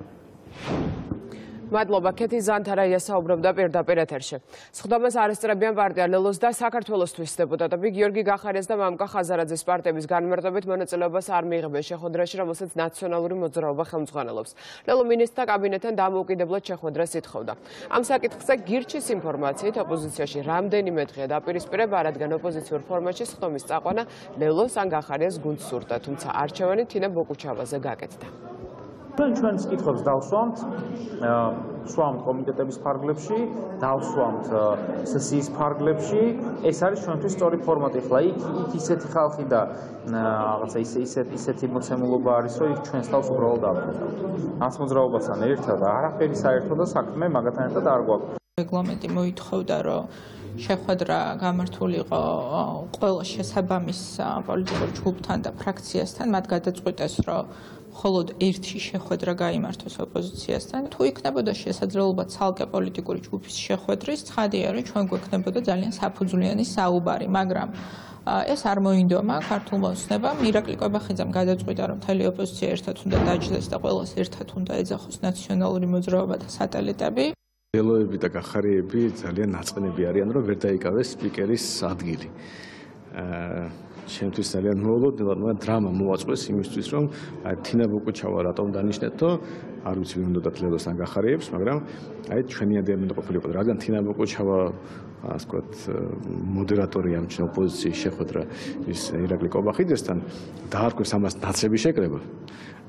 მადლობა ქეთი ზანთარაია საუბრობდა პირდაპირ ეთერში. სხდომას არ ესწრებიან პარტია ლელოს და საქართველოსთვის დეპუტატები გიორგი გახარიას და მამუკა ხაზარაძის პარტიების განმარტებით მონაწილეობას არ მიიღებენ შეხვედრაში, რომელსაც ნაციონალური მოძრაობა ხელმძღვანელობს. ლელო მინისტრთა კაბინეტთან დამოუკიდებლად შეხვედრას ითხოვდა. ამ საკითხზე გირჩის ინფორმაციით ოპოზიციაში რამდენიმე დღეა დაპირისპირება, რადგან ოპოზიციურ ფორმატში სხდომის წაყვანა ლელოს ან გახარიას გუნდს სურდა, თუმცა არჩევანი თინა ბოკუჩავაზე გაკეთდა. ჩვენს კითხვებს დავსვამთ, სვამთ კომიტეტების ფარგლებში, დავსვამთ სესიის ფარგლებში. ეს არის ჩვენთვის სწორი ფორმატი. ხლა იქ იქ ისეთი ხალხი და რაღაცა ისე ისეთი ისეთი მოცემულობა არის, რომ იქ ჩვენს თავს უბრალოდ დავხედავთ. ნაცმოძრაობასთან ერთად არაფერი საერთო და საქმე მაგათთან ერთად არ გვაქვს. რეგლამენტი მოითხოვდა, რომ შეხვედრა გამართულიყო ყველა შესაბამის პოლიტიკურ ჯგუფთან და ფრაქციასთან, მათ გადაწყვიტეს, რომ მხოლოდ ერთი შეხვედრა გაიმართოს ოპოზიციასთან. თუ იქნებოდა შესაძლებლობა ცალკე პოლიტიკური ჯგუფის შეხვედრის, ცხადია, რომ ჩვენ გვექნებოდა ძალიან საფუძვლიანი საუბარი, მაგრამ ეს არ მოინდომა ქართულმა ოცნებამ. ირაკლი კობახიძემ გადაწყვიტა, რომ მთელი ოპოზიცია ერთად უნდა დაჯდეს და ყველას ერთად უნდა ეძახოს ნაციონალური მოძრაობა და სატელიტები. ლელოები და გახარიები ძალიან ნაწყნები არიან, რომ ვერ დაიკავეს სპიკერის ადგილი. ჩემთვის ძალიან მოულოდნელად, მაგრამ დრამა მოაწყვეს იმისთვის, რომ თინა ბოკუჩავა რატომ დანიშნეთო, არ ვიცი ვინ უნდა ლელოს ან გახარიებს, მაგრამ აი ჩვენი ადამიანი ყოფილიყო, რადგან თინა ბოკუჩავა ასე ვთქვათ მოდერატორი ამ ჩვენ ოპოზიციის შეხვედრა ის ირაკლი კობახიძესთან დაარქვეს ამას ნაცები შეკრება.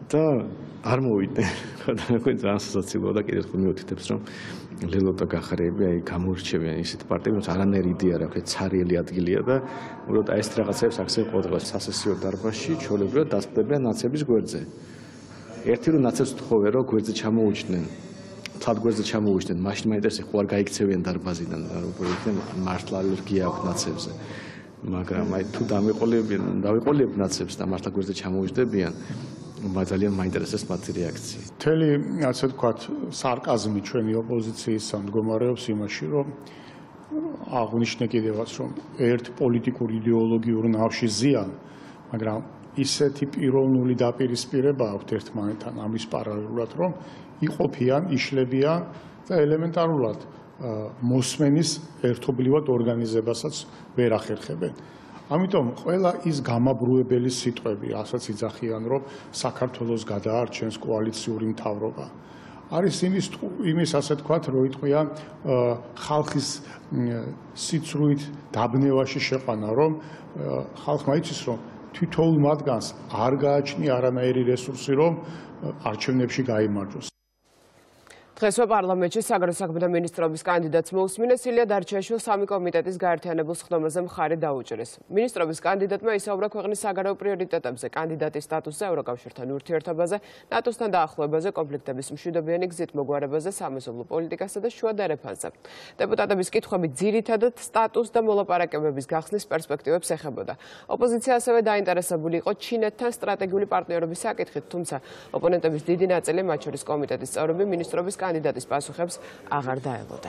და არ მოვიდნენ. თქვენ ძალიან სასაცილოა და კიდევ ერთხელ მივუთითებს, რომ ლელო და გახარები აი გამორჩევიან ისეთ პარტიებს, რომ არანაირი იდეა არ აქვს, ცარიელი ადგილია და უბრალოდ აი ეს რაღაცებს აქცევ ყოველდღე სასესიო დარბაზში ჩვეულებრივად დასწრებიან ნაცების გვერდზე. ერთი რომ ნაცებს თხოვენ, რომ გვერდზე ჩამოუჩდნენ, თად გვერდზე ჩამოუჩდნენ, მაშინ მაინტერესებს ხო არ გაიქცევიან დარბაზიდან, უბრალოდ მართლა ალერგია აქვს ნაცებზე. მაგრამ აი თუ დამიყოლებიან, დავიყოლებთ ნაცებს და მართლა გვერდზე ჩამოუჯდებიან, ძალიან მაინტერესებს მათი რეაქცია. მთელი, ასე ვთქვათ, სარკაზმი ჩვენი ოპოზიციის მდგომარეობს იმაში, რომ აღვნიშნე კიდევაც, რომ ერთ პოლიტიკურ იდეოლოგიურ ნავში ზიან, მაგრამ ისეთი პიროვნული დაპირისპირება აქვთ ერთმანეთთან ამის პარალელურად, რომ იყოფიან, იშლებიან და ელემენტარულად მოსმენის ერთობლივად ორგანიზებასაც ვერ ახერხებენ. ამიტომ ყველა ის გამაბრუებელი სიტყვები, რასაც იძახიან, რომ საქართველოს გადაარჩენს კოალიციური მთავრობა, არის იმის იმის ასე თქვათ, რომ იტყვიან ხალხის სიცრუით დაბნევაში შეყვანა, რომ ხალხმა იცის, რომ თითოეულ მათგანს არ გააჩნია არანაირი რესურსი, რომ არჩევნებში გაიმარჯვოს. დღესვე პარლამენტში საგარეო საქმეთა მინისტრობის კანდიდატს მოусმინეს ილია დარჩეაშვილს სამი კომიტეტის გაერთიანებულ სხდომაზე მხარი დაუჭერეს. მინისტრობის კანდიდატმა ისაუბრა ქვეყნის საგარეო პრიორიტეტებზე, კანდიდატის სტატუსზე, ევროკავშირთან ურთიერთობაზე, ნატოსთან დაახლოებაზე, კონფლიქტების მშვიდობიანი გზით მოგვარებაზე, სამეზობლო პოლიტიკასა და შუა დერეფანზე. დეპუტატების კითხვები ძირითადად სტატუს და მოლაპარაკებების გახსნის პერსპექტივებს ეხებოდა. ოპოზიცია ასევე დაინტერესებული იყო ჩინეთთან სტრატეგიული პარტნიორობის საკითხით, თუმცა ოპონენტების დიდი ნაწილი, მათ შორის კომიტეტის წევრები, მინისტრობის კანდიდატის პასუხებს აღარ დაელოდა.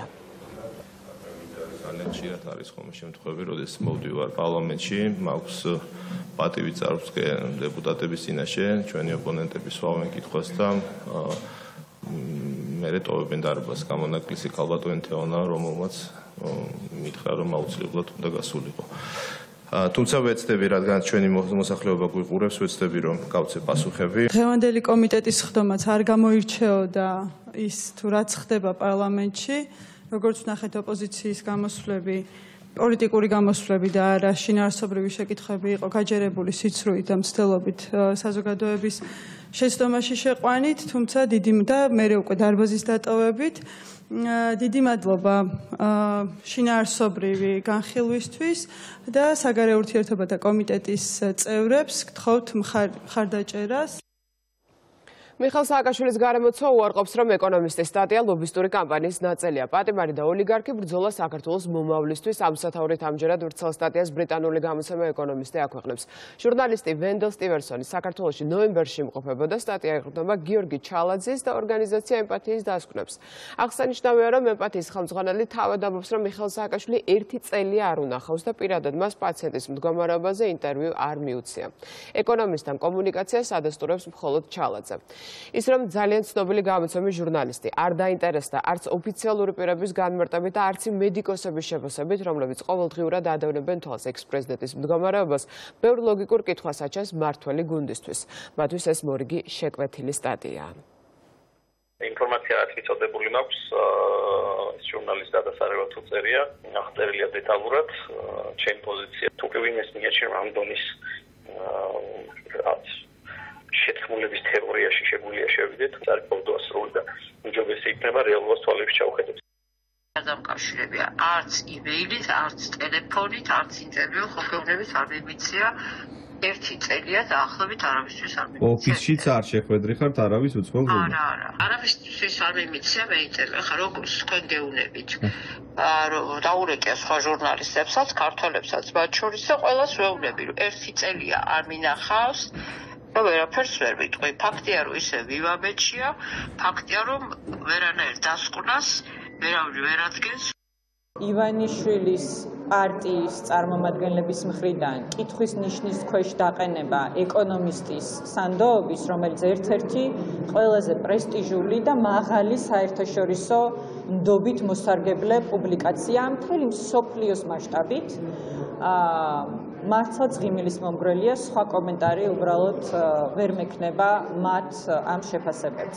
ძალიან ხშირად არის ხოლმე შემთხვევები, როდესაც მოვდივარ პარლამენტში, მაქვს პატივი წარვსკე დეპუტატების წინაშე, ჩვენი ოპონენტები სვავენ კითხვას და მერე ტოვებენ დარბაზს. გამონაკლისი ქალბატონი თეონა, რომელმაც მითხრა, რომ აუცილებლად უნდა გასულიყო. თუმცა ვეცდები, რადგან ჩვენი მოსახლეობა გვიყურებს, ვეცდები, რომ გავცე პასუხები. დღევანდელი კომიტეტის სხდომაც არ გამოირჩეოდა ის თუ რაც ხდება პარლამენტში, როგორც ვნახეთ ოპოზიციის გამოსვლები, პოლიტიკური გამოსვლები და არა შინაარსობრივი შეკითხვები იყო გაჯერებული სიცრუით და მცდელობით საზოგადოების შეცდომაში შეყვანით, თუმცა დიდი და მერე უკვე დარბაზის დატოვებით. დიდი მადლობა შინაარსობრივი განხილვისთვის და საგარეო ურთიერთობათა კომიტეტის წევრებს გთხოვთ მხარდაჭერას. მიხეილ სააკაშვილის გარემოცვა უარყოფს, რომ ეკონომისტის სტატია ლობისტური კამპანიის ნაწილია. პატიმარი და ოლიგარქი ბრძოლა საქართველოს მომავლისთვის ამ სათაურით ამჯერად ვრცელ სტატიას ბრიტანული გამოცემა ეკონომისტი აქვეყნებს. ჟურნალისტი ვენდელ სტივენსონი საქართველოში ნოემბერში იმყოფებოდა, სტატია ეყრდნობა გიორგი ჩალაძის და ორგანიზაცია ემპათიის დასკვნებს. აღსანიშნავია, რომ ემპათიის ხელმძღვანელი თავად ამბობს, რომ მიხეილ სააკაშვილი ერთი წელია არ უნახავს და პირადად მას პაციენტის მდგომარეობაზე ინტერვიუ არ მიუცია. ეკონომისტთან კომუნიკაციას ადასტურებს მხოლოდ ჩალაძე. ის რომ ძალიან ცნობილი გამოცემის ჟურნალისტი არ დაინტერესდა არც ოფიციალური პირების განმარტებით და არც მედიკოსების შეფასებით, რომლებიც ყოველდღიურად ადევნებენ თვალს ექს-პრეზიდენტის მდგომარეობას, ბევრ ლოგიკურ კითხვას აჩენს მმართველი გუნდისთვის. მათთვის ეს მორიგი შეკვეთილი სტატიაა. ინფორმაცია რაც მიწოდებული მაქვს, ეს ჟურნალისტი გადასარევად უწერია, აღწერილია დეტალურად ჩემი პოზიცია. თუ კი ვინმეს მიაჩნია ამ დონის რაც შეთქმულების თეორიაში შეგვიძლია შევიდეთ, წარიყოფდა ასრული და უჯობესი იქნება რეალობას თვალებში ჩავხედოთ. არ დამკავშირებია არც იმეილით, არც ტელეფონით, არც ინტერვიუ ხოხეუნების არ მიმიცია. ერთი წელია დაახლოებით არავისთვის არ მიმიცია. ოფისშიც არ შეხვედრი ხართ არავის უცხოელ გუნდს? არა, არა. არავისთვის არ მიმიცია მე ინტერვიუ. ხა როგორც თქვენ გეუნებით. დაურეკია სხვა ჟურნალისტებსაც, ქართველებსაც მათ შორის და ყველას ვეუბნები, რომ ერთი წელია არ მინახავს. და ვერაფერს ვერ ვიტყვი. ფაქტია, რომ ისე ვივაბეჭია, ფაქტია, რომ ვერანაირ დასკვნას ვერავინ ვერ ადგენს. ივანიშვილის პარტიის წარმომადგენლების მხრიდან კითხვის ნიშნის ქვეშ დაყენება ეკონომისტის სანდოობის, რომელიც ერთ-ერთი ყველაზე პრესტიჟული და მაღალი საერთაშორისო ნდობით მოსარგებლე პუბლიკაცია მთელი მსოფლიოს მასშტაბით. მართლაც ღიმილის მომგვრელია, სხვა კომენტარი უბრალოდ ვერ მექნება მათ ამ შეფასებებზე.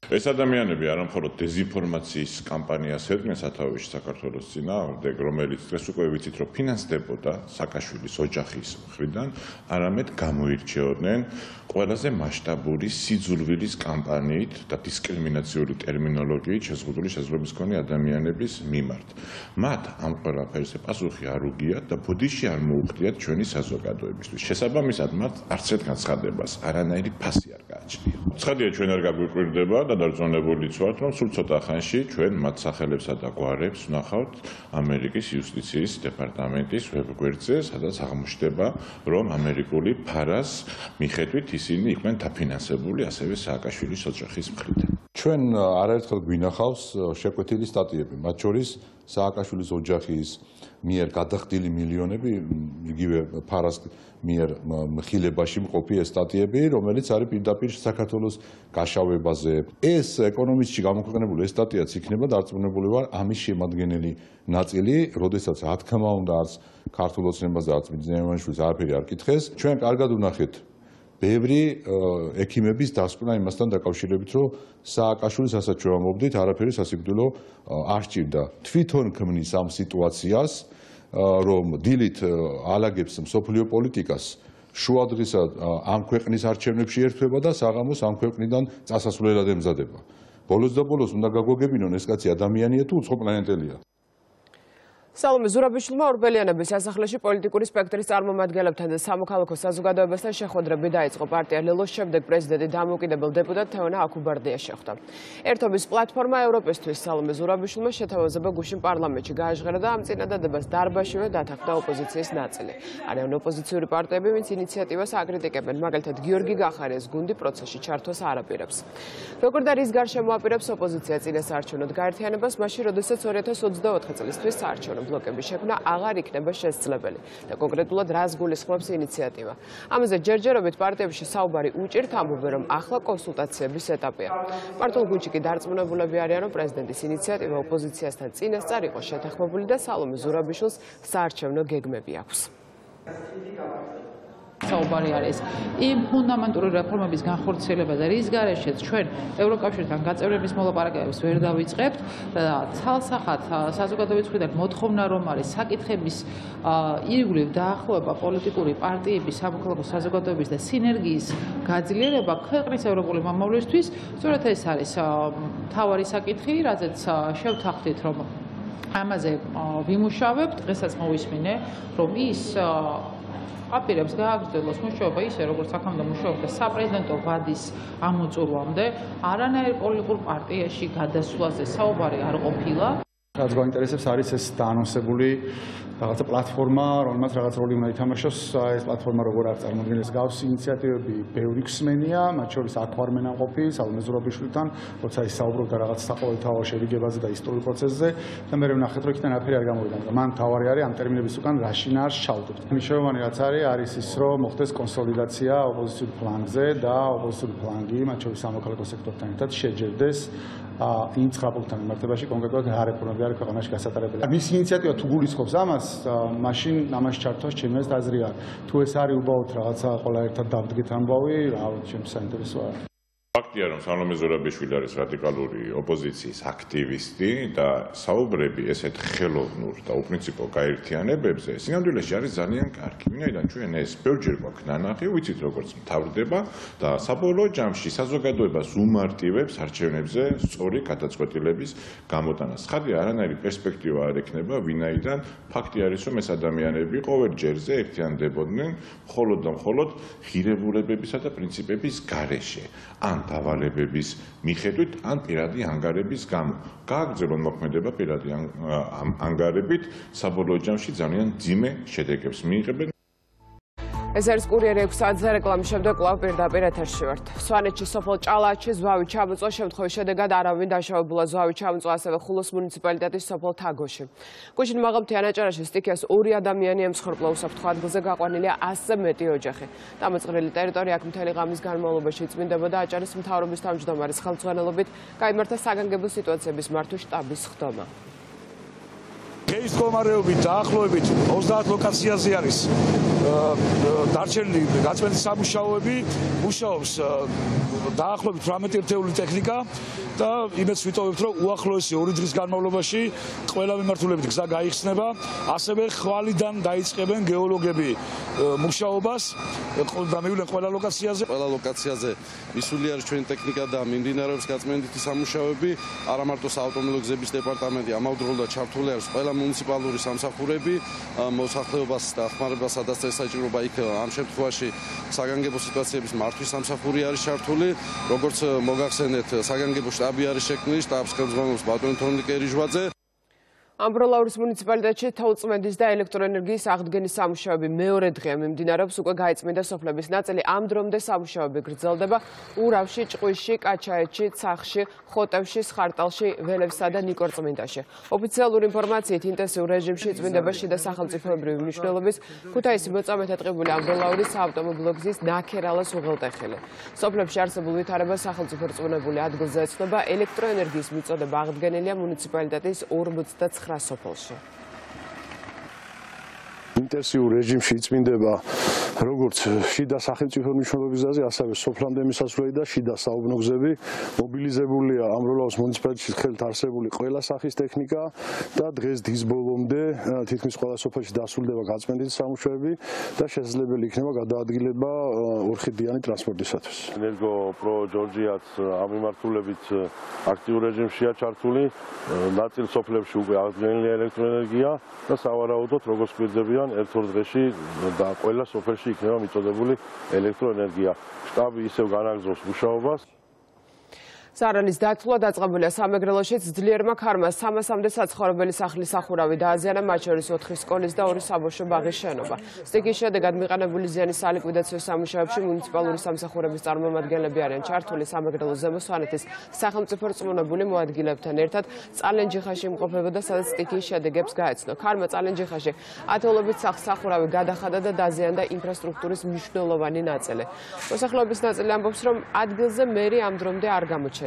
ეს ადამიანები არა მხოლოდ დეზინფორმაციის კამპანიას ედგნენ სათავეში საქართველოს წინააღმდეგ, რომელიც დღეს უკვე ვიცით, რომ ფინანსდებოდა სააკაშვილის ოჯახის მხრიდან, არამედ გამოირჩეოდნენ ყველაზე მასშტაბური სიძულვილის კამპანიით და დისკრიმინაციული ტერმინოლოგიით შეზღუდული შესაძლებლობის მქონე ადამიანების მიმართ. მათ ამ ყველაფერზე პასუხი არ უგიათ და ბოდიში არ მოუხდიათ ჩვენი საზოგადოებისთვის. შესაბამისად, მათ არც ერთ განცხადებას არანაირი ფასი არ გააჩნია. ცხადია, ჩვენ არ გაგვიკვირდება და დარწმუნებულიც ვართ, რომ სულ ცოტა ხანში ჩვენ მათ სახელებსა და გვარებს ვნახავთ ამერიკის იუსტიციის დეპარტამენტის ვებგვერდზე, სადაც აღმოჩნდება, რომ ამერიკული ფარას მიხედვით ისინი იყვნენ დაფინანსებული ასევე სააკაშვილის ოჯახის მხრიდან. ჩვენ არაერთხელ გვინახავს შეკვეთილი სტატიები, მათ შორის სააკაშვილის ოჯახის მიერ გადახდილი მილიონები, იგივე ფარას მიერ მხილებაში მყოფი ეს სტატიები, რომელიც არის პირდაპირ საქართველოს გაშავებაზე. ეს ეკონომისტში გამოქვეყნებული ეს სტატიაც იქნება დარწმუნებული ვარ ამის შემადგენელი ნაწილი, როდესაც რა თქმა უნდა არც ქართულ ოცნებაზე არც ბიძინა ივანიშვილს არაფერი არ კითხეს. ჩვენ კარგად ვნახეთ ბევრი ექიმების დასკვნა იმასთან დაკავშირებით, რომ სააკაშვილის ასაც შევამობდით, არაფერი სასიკვდილო არ სჭირდა. თვითონ ქმნის ამ სიტუაციას, რომ დილით ალაგებს მსოფლიო პოლიტიკას, შუადღისა ამ ქვეყნის არჩევნებში ერთვება და საღამოს ამ ქვეყნიდან წასასვლელად ემზადება. ბოლოს და ბოლოს უნდა გაგვაგებინონ, ეს კაცი ადამიანია თუ უცხო პლანეტელია. სალომე ზურაბიშვილმა ორბელიანების სასახლეში პოლიტიკური სპექტრის წარმომადგენლებთან და სამოქალაქო საზოგადოებასთან შეხვედრები დაიწყო. პარტია ლელოს შემდეგ პრეზიდენტი დამოუკიდებელ დეპუტატ თეონა აქუბარდია შეხვდა. ერთობის პლატფორმა ევროპისთვის სალომე ზურაბიშვილმა შეთავაზება გუშინ პარლამენტში გააჟღერა და ამ წინადადებას დარბაშივე დათანხმდა ოპოზიციის ნაწილი. არიან ოპოზიციური პარტიები, ვინც ინიციატივას აკრიტიკებენ, მაგალითად გიორგი გახარიას გუნდი პროცესში ჩართვას არ აპირებს. როგორ და რის გარშემო აპირებს ოპოზიცია წინასაარჩევნოდ გაერთიანებას, მაშინ როდესაც ორი ათას ოცდაოთხი წლისთვის საარჩევნო ბლოკების შექმნა აღარ იქნება შესაძლებელი და კონკრეტულად რას გულისხმობს ინიციატივა. ამაზე ჯერჯერობით პარტიებში საუბარი უჭირთ, ამბობენ, რომ ახლა კონსულტაციების ეტაპია. მართულ გუნდში კი დარწმუნებულები არიან, რომ პრეზიდენტის ინიციატივა ოპოზიციასთან წინასწარ იყო შეთანხმებული და სალომე ზურაბიშვილს საარჩევნო გეგმები აქვს. საუბარი არის იმ ფუნდამენტური რეფორმების განხორციელებაზე, რის გარეშეც ჩვენ ევროკავშირთან გაწევრების მოლაპარაკებებს ვერ დავიწყებთ და ცალსახად საზოგადოების მხრიდან მოთხოვნა რომ არის საკითხების ირგვლივ დაახლოება პოლიტიკური პარტიების, სამოქალაქო საზოგადოების და სინერგიის გაძლიერება ქვეყნის ევროპული მომავლისთვის, სწორედ ეს არის მთავარი საკითხი, რაზეც შევთანხმდით, რომ ამაზე ვიმუშავებთ. დღესაც მოვისმინე, რომ ის აპირებს გააგრძელოს მუშაობა ისე, როგორც აქამდე მუშაობდა საპრეზიდენტო ვადის ამოწურვამდე, არანაირ პოლიტიკურ პარტიაში გადასვლაზე საუბარი არ ყოფილა. რაც გვაინტერესებს არის ეს დაანონსებული რაღაცა პლატფორმა, რომელმაც რაღაც როლი უნდა ითამაშოს. ეს პლატფორმა როგორ არის წარმოქმნილი, გავს ინიციატივები ბევრი ხსმენია, მათ შორის აქ ვარ მენაყოფი სალომე ზურაბიშვილთან, როცა ის საუბრობდა რაღაც საყოველთაო შევიგებაზე და ისტორიულ პროცესზე და მე ვნახეთ, რომ იქიდან არაფერი არ გამოვიდა. მან თავარი არის ამ ტერმინების უკან რა შინაარს ჩავდებთ. მნიშვნელოვანი რაც არის, არის ის, რომ მოხდეს კონსოლიდაცია ოპოზიციურ ფლანგზე და ოპოზიციური ფლანგი, მათ შორის სამოქალაქო სექტორთან ერთად შეჯერდეს იმ ცხრაპულთან მიმართებაში კონკრეტულად რა რეფორმები არის ქვეყანაში გასატარებელი. მის ინიციატივა თუ გულისხმობს ამას, მაშინ ამას ჩართვას ჩემი აზრი არ. თუ ეს არის უბრალოდ რაღაცა ყველა ერთად დავდგეთ ამბავი, რა ვიცი, ჩემს საინტერესო არ. ფაქტია, რომ სალომე ზურაბიშვილი არის რადიკალური ოპოზიციის აქტივისტი და საუბრები ესეთ ხელოვნურ და უპრინციპო გაერთიანებებზე სინამდვილეში არის ძალიან კარგი. ვინაიდან ჩვენ ეს ბევრჯერ გვაქვს ნანახი, ვიცით როგორც მთავრდება და საბოლოო ჯამში საზოგადოებას უმარტივებს არჩევნებზე სწორი გადაწყვეტილების გამოტანას. ხადია, არანაირი პერსპექტივა არ ექნება, ვინაიდან ფაქტი არის, რომ ეს ადამიანები ყოველ ჯერზე ერთიანდებოდნენ მხოლოდ და მხოლოდ ღირებულებებისა და პრინციპების გარეშე. ან დავალებების მიხედვით, ან პირადი ანგარების გამო. გააგრძელონ მოქმედება პირადი ანგარებით, საბოლოო ჯამში ძალიან მძიმე შედეგებს მიიღებენ. ეს არის კურიერი ექვსი საათზე რეკლამის შემდეგ კვლავ პირდაპირ ეთერში ვართ. სვანეთში სოფელ ჭალაჩში ზვავი ჩამოწვა, შემთხვევის შედეგად არავინ დაშავებულა. ზვავი ჩამოწვა ასევე ხულოს მუნიციპალიტეტის სოფელ თაგოში. გუშინ მაღალმთიან აჭარაში სტიქიას ორი ადამიანი ემსხვერპლა, უსაფრთხო ადგილზე გაყვანილია ასზე მეტი ოჯახი. დამოწყრილი ტერიტორია აქ მთელი ღამის განმავლობაში იწმინდებოდა. აჭარის მთავრობის თავმჯდომარის ხელმძღვანელობით გაიმართა საგანგებო სიტუაციების მართვის შტაბის ხდომა. გეის მდგომარეობით დაახლოებით ოცდაათ ლოკაციაზე არის დარჩენილი გაწმენდის სამუშაოები, მუშაობს დაახლოებით თვრამეტი ერთეული ტექნიკა და იმედს ვიტოვებთ, რომ უახლოესი ორი დღის განმავლობაში ყველა მიმართულებით გზა გაიხსნება, ასევე ხვალიდან დაიწყებენ გეოლოგები მუშაობას და მივიდნენ ყველა ლოკაციაზე. ყველა ლოკაციაზე მისული არის ჩვენი ტექნიკა და მიმდინარეობს გაწმენდითი სამუშაოები, არა მარტო საავტომობილო გზების დეპარტამენტი, ამავდროულად ჩართული არის ყველა მუნიციპალური სამსახურები, მოსახლეობას დახმარებას ადასტურებს საჭიროება იქ ამ შემთხვევაში საგანგებო სიტუაციების მართვის სამსახური არის ჩართული, როგორც მოგახსენეთ საგანგებო შტაბი არის შექმნილი, შტაბს ხელმძღვანელობს ბატონი თორნიკე კერიჟვაძე. ამბროლაურის მუნიციპალიტეტში თოვლწმენდის და ელექტროენერგიის აღდგენის სამუშაოები მეორე დღეა მიმდინარეობს, უკვე გაიწმინდა სოფლების ნაწილი, ამ დრომდე სამუშაოები გრძელდება ურავში, ჭყვიში, კაჩაეთში, ცახში, ხოტევში, სხარტალში, ველევსა და ნიკორწმინდაში. ოფიციალური ინფორმაციით ინტენსიურ რეჟიმში იწმინდება შიდა სახელმწიფოებრივი მნიშვნელობის ქუთაისის მოწამეთა ტყიბული ამბროლაურის საავტომობილო გზის ნაქერალას უღელტეხილი. სოფლებში არსებულ ვითარებას სახელმწიფო რწმუნებული ადგილზე ეცნობა, ელექტროენერგიის მიწოდება აღდგენილია მუნიციპალიტეტის ორმოცდაცხრა სოფელში. ინტენსიურ რეჟიმში იწმინდება როგორც შიდა სახელმწიფო მნიშვნელობის გზაზე, ასევე სოფლამდე მისასვლელი და შიდა საუბნო გზები. მობილიზებულია ამბროლაურის მუნიციპალიტეტში ხელთ არსებული ყველა სახის ტექნიკა და დღეს დის ბოლომდე თითქმის ყველა სოფელში დასრულდება გაწმენდითი სამუშაოები და შესაძლებელი იქნება გადაადგილება ორხიდიანი ტრანსპორტისათვის. ენერგო პრო ჯორჯიაც ამ მიმართულებით აქტიურ რეჟიმშია ჩართული. ნაწილ სოფლებში უკვე აღდგენილია ელექტროენერგია და სავარაუდოდ როგორც გვიძებიან ერთ-ორ დღეში და ყველა სოფელში იქნება მიწოდებული ელექტროენერგია. შტაბი ისევ განაგრძობს მუშაობას. სარალის დათვლა დაწყებულია სამეგრელოშიც, ძლიერმა ქარმა სამასამდე საცხოვრებელი სახლის სახურავი დააზიანა, მათ შორის ოთხი სკოლის და ორი საბავშვო ბაღის შენობა. სტიქის შედეგად მიყენებული ზიანის სალიკვიდაციო სამუშაოებში მუნიციპალური სამსახურების წარმომადგენლები არიან ჩართული, სამეგრელოს ზემო სვანეთის სახელმწიფო რწმუნებული მოადგილებთან ერთად წალენჯიხაში იმყოფებოდა, სადაც სტიქის შედეგებს გაეცნო. ქარმა წალენჯიხაში ათეულობით სახურავი გადახადა და დაზიანდა ინფრასტრუქტურის მნიშვნელოვანი ნაწილი. მოსახლეობის ნაწილი ამბობს, რომ ადგილზე მერი ამ დრომდე არ გამოჩნდა.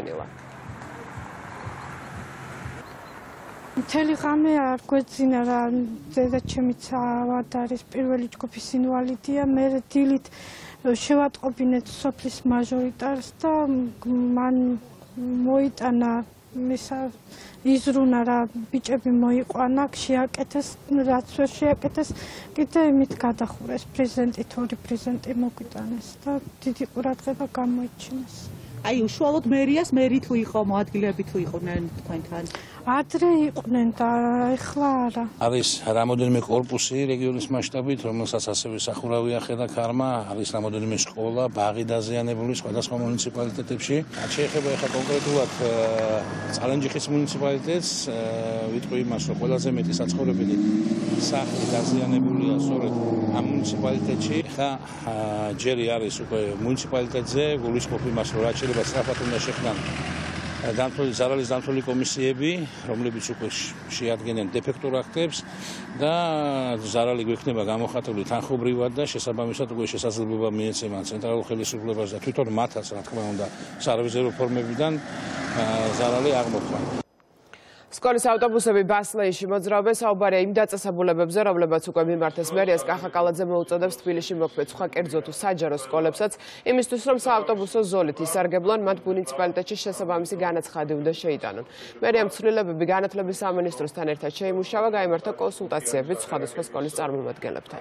მთელი ღამე არ გვეძინა რა, დედაჩემიც ავადარის პირველი ჯგუფის ინვალიდია, მე დილით შევატყობინეთ სოფლის მაჟორიტარს და მან მოიტანა მისა იზრუნა რა, ბიჭები მოიყვანა, შეაკეთეს, რაც ვერ შეაკეთეს, კიდე იმით გადახურეს, პრეზენტით ორი პრეზენტი მოგვიტანეს და დიდი ყურადღება გამოიჩინეს. აი უშუალოდ მერიას მერი თუ იყო მოადგილეები თუ იყვნენ თქვენთან? ადრე იყვნენ და ეხლა არა. არის რამოდენიმე კორპუსი რეგიონის მასშტაბით, რომელსაც ასევე სახურავი ახედა ქარმა, არის რამოდენიმე სკოლა, ბაღი დაზიანებული სხვადასხვა მუნიციპალიტეტებში. შეეხება ეხლა კონკრეტულად წალენჯიხის მუნიციპალიტეტს, ვიტყვი იმას, რომ ყველაზე მეტი საცხოვრებელი სახლი დაზიანებულია სწორედ ამ მუნიციპალიტეტში. ხა ჯერი არის უკვე მუნიციპალიტეტზე, გულისხმობ იმას, რომ რაც შეიძლება სწრაფად უნდა შექმნან დამთვლელი ზარალის დამთვლელი კომისიები, რომლებიც უკვე შეადგენენ დეფექტურ აქტებს და ზარალი გვექნება გამოხატული თანხობრივად და შესაბამისად უკვე შესაძლებლობა მიეცემა ცენტრალურ ხელისუფლებას და თვითონ მათაც, რა თქმა უნდა, სარეზერვო ფორმებიდან ზარალი აღმოფხვა. სკოლის ავტობუსები ბასლეიში მოძრაობენ, საუბარია იმ დაწესებულებებზე, რომლებაც უკვე მიმართეს მერიას კახაკალაძე მოუწოდებს თბილისში მოქმედ სხვა კერძო თუ საჯარო სკოლებსაც, იმისთვის რომ საავტობუსო ზოლით ისარგებლონ, მათ მუნიციპალიტეტში შესაბამისი განაცხადი უნდა შეიტანონ. მერიამ ცვლილებები განათლების სამინისტროსთან ერთად შეიმუშავა, გაიმართა კონსულტაციებიც სხვადასხვა სკოლის წარმომადგენლებთან.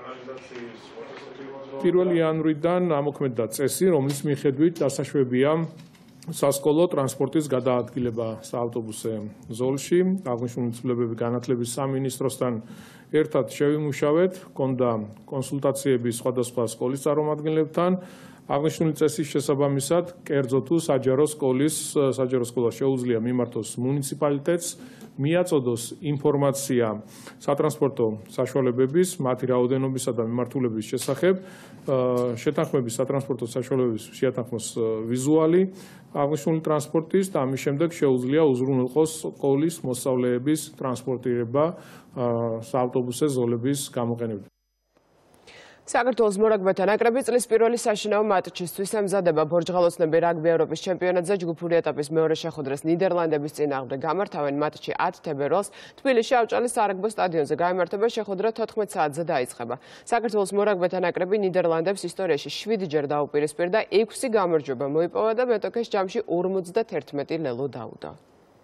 პირველი იანვრიდან ამოქმედდა წესი, რომლის მიხედვით დასაშვებია სასკოლო ტრანსპორტის გადაადგილება საავტობუსე ზოლში. აღნიშნული ცვლილებები განათლების სამინისტროსთან ერთად შევიმუშავეთ, ჰქონდა კონსულტაციები სხვადასხვა სკოლის წარმომადგენლებთან. აღნიშნული წესის შესაბამისად, კერძო თუ საჯარო სკოლის საჯარო სკოლა შეუძლია მიმართოს მუნიციპალიტეტს, მიაწოდოს ინფორმაცია სატრანსპორტო საშუალებების, მათი რაოდენობისა და მიმართულების შესახებ, შეთანხმების სატრანსპორტო საშუალებების შეათანხმოს ვიზუალი აღნიშნული ტრანსპორტის და ამის შემდეგ შეუძლია უზრუნველყოს სკოლის მოსწავლეების ტრანსპორტირება საავტობუსე ზოლების გამოყენებით. საქართველოს მორაგბეთა ნაკრები წლის პირველი საშინაო მატჩისთვის ემზადება ბორჯღალოცნები რაგბი ევროპის ჩემპიონატზე ჯგუფური ეტაპის მეორე შეხვედრას ნიდერლანდების წინააღმდეგ გამართავენ მატჩი ათი თებერვალს თბილისში ავჭალის სარაგბო სტადიონზე გაიმართება შეხვედრა თოთხმეტ საათზე დაიწყება. საქართველოს მორაგბეთა ნაკრები ნიდერლანდებს ისტორიაში შვიდჯერ დაუპირისპირდა, ექვსი გამარჯვება მოიპოვა და მეტოქეს ჯამში ორმოცდათერთმეტი ლელო დაუდო.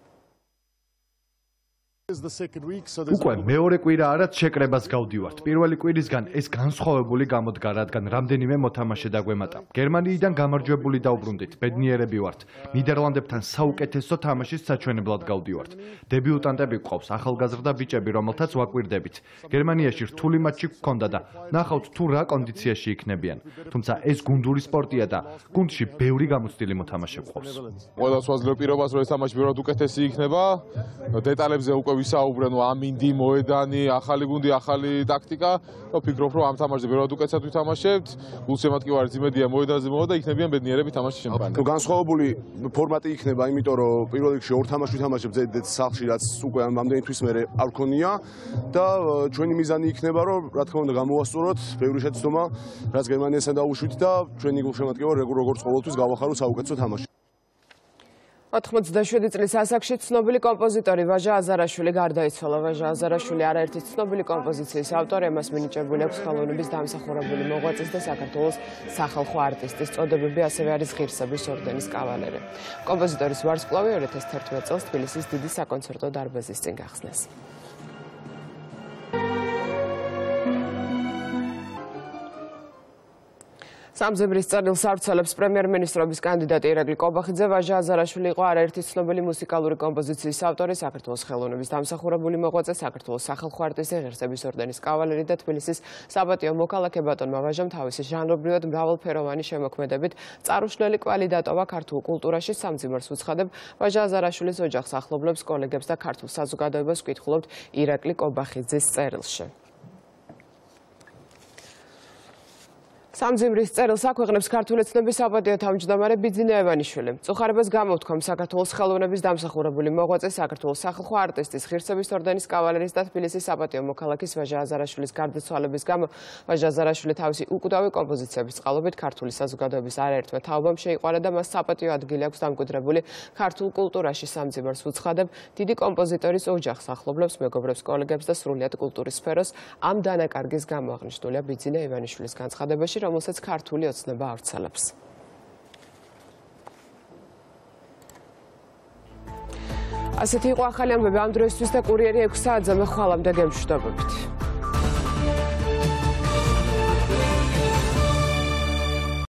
უკვე მეორე კვირაა, რაც შეკრებას გავდივართ. პირველი კვირისგან ეს განსხვავებული გამოდგა, რადგან რამდენიმე მოთამაშე დაგვემატა. გერმანიიდან გამარჯვებული დაუბრუნდით, ბედნიერები ვართ. ნიდერლანდებთან საუკეთესო თამაშის საჩვენებლად გავდივართ. დებიუტანტები გვყავს, ახალგაზრდა ბიჭები, რომელთაც ვაკვირდებით. გერმანიაში რთული მატჩი გქონდა და ნახავთ თუ რა კონდიციაში იქნებიან. თუმცა ეს გუნდური სპორტია და გუნდში ბევრი გამოცდილი მოთამაშე გვყავს. ყველა სხვადასხვა პირობას რომ ეს თამაში ბევრად უკეთესი იქნება, დეტალებზე უკვე ვისაუბრენ, ამინდი, მოედანი, ახალი გუნდი, ახალი ტაქტიკა. ვფიქრობ, რომ ამ თამაშზე ბევრად უკეთესად ვითამაშებთ. გულშემატკივარი კი ვარ, იმედია მოედანზე მოვა და იქნებიან ბედნიერები თამაშის ჩემპიონი. განსხვავებული ფორმატი იქნება, იმიტომ რომ პირველ რიგში ორ თამაშს ვითამაშებთ ზედეთ სახლში, რაც უკვე ამდენი თვის მერე არ გქონია და ჩვენი მიზანი იქნება, რომ რა თქმა უნდა გამოვასწოროთ ბევრი შეცდომა, რაც გერმანიასთან დავუშვით და ჩვენი გულშემატკივარი როგორც ყოველთვის გავახაროთ საუკეთესო თამაში. ოთხმოცდაშვიდი წლის ასაკში ცნობილი კომპოზიტორი ვაჟა აზარაშვილი გარდაიცვალა. ვაჟა აზარაშვილი არაერთი ცნობილი კომპოზიციის ავტორი, ამას მინიჭებული აქვს ხელოვნების დამსახურებული მოღვაწის და საქართველოს სახალხო არტისტის წოდებები, ასევე არის ღირსების ორდენის კავალერი. კომპოზიტორის ვარსკვლავი ორი ათას თერთმეტ წელს თბილისის დიდი საკონცერტო დარბაზის წინ გახსნეს. სამზებრის წერილს ავრცელებს პრემიერ-მინისტრობის კანდიდატი ირაკლი კობახიძე. ვაჟა აზარაშვილი იყო არაერთი ცნობილი მუსიკალური კომპოზიციის ავტორი, საქართველოს ხელოვნების დამსახურებული მოღვაწე, საქართველოს სახალხო არტისტი, ღირსების ორდენის კავალერი და თბილისის საპატიო მოქალაქე. ბატონმა ვაჟამ თავისი ჟანრობრივად მრავალფეროვანი შემოქმედებით წარუშლელი კვალი დატოვა ქართულ კულტურაში. სამძიმარს უცხადებ ვაჟა აზარაშვილის ოჯახს, ახლობლებს, კოლეგებს და ქართულ საზოგადოებას ვკითხულობთ ირაკლი კობახიძის წერილში. სამძიმრის წერილს აქვეყნებს ქართული ეთნობის საპატიო თავმჯდომარე ბიძინა ევანიშვილი. წუხარებას გამოვთქვამ საქართველოს ხელოვნების დამსახურებული მოღვაწე, საქართველოს სახალხო არტისტის, ღირსების ორდენის კავალერის და თბილისის საპატიო მოქალაქის ვაჟა აზარაშვილის გარდაცვალების გამო ვაჟა აზარაშვილი თავისი უკვდავი კომპოზიციების წყალობით ქართული საზოგადოების არაერთმა თაობამ შეიყვარა და მას საპატიო ადგილი აქვს დამკვიდრებული ქართულ კულტურაში. სამძიმარს უცხადებ დიდი კომპოზიტორის ოჯახს, ახლობლებს, მეგობრებს, კოლეგებს და სრულიად კულტურის სფეროს ამ დანაკარგის გამო აღნიშნულია ბიძინა ევანიშვილის განცხადებაში, რომელსაც ქართული ოცნება ავრცელებს. ასეთი იყო ახალი ამბები ამ დროისთვის და კურიერი ექვსი საათზე მე ხვალამდე გემშვიდობებით.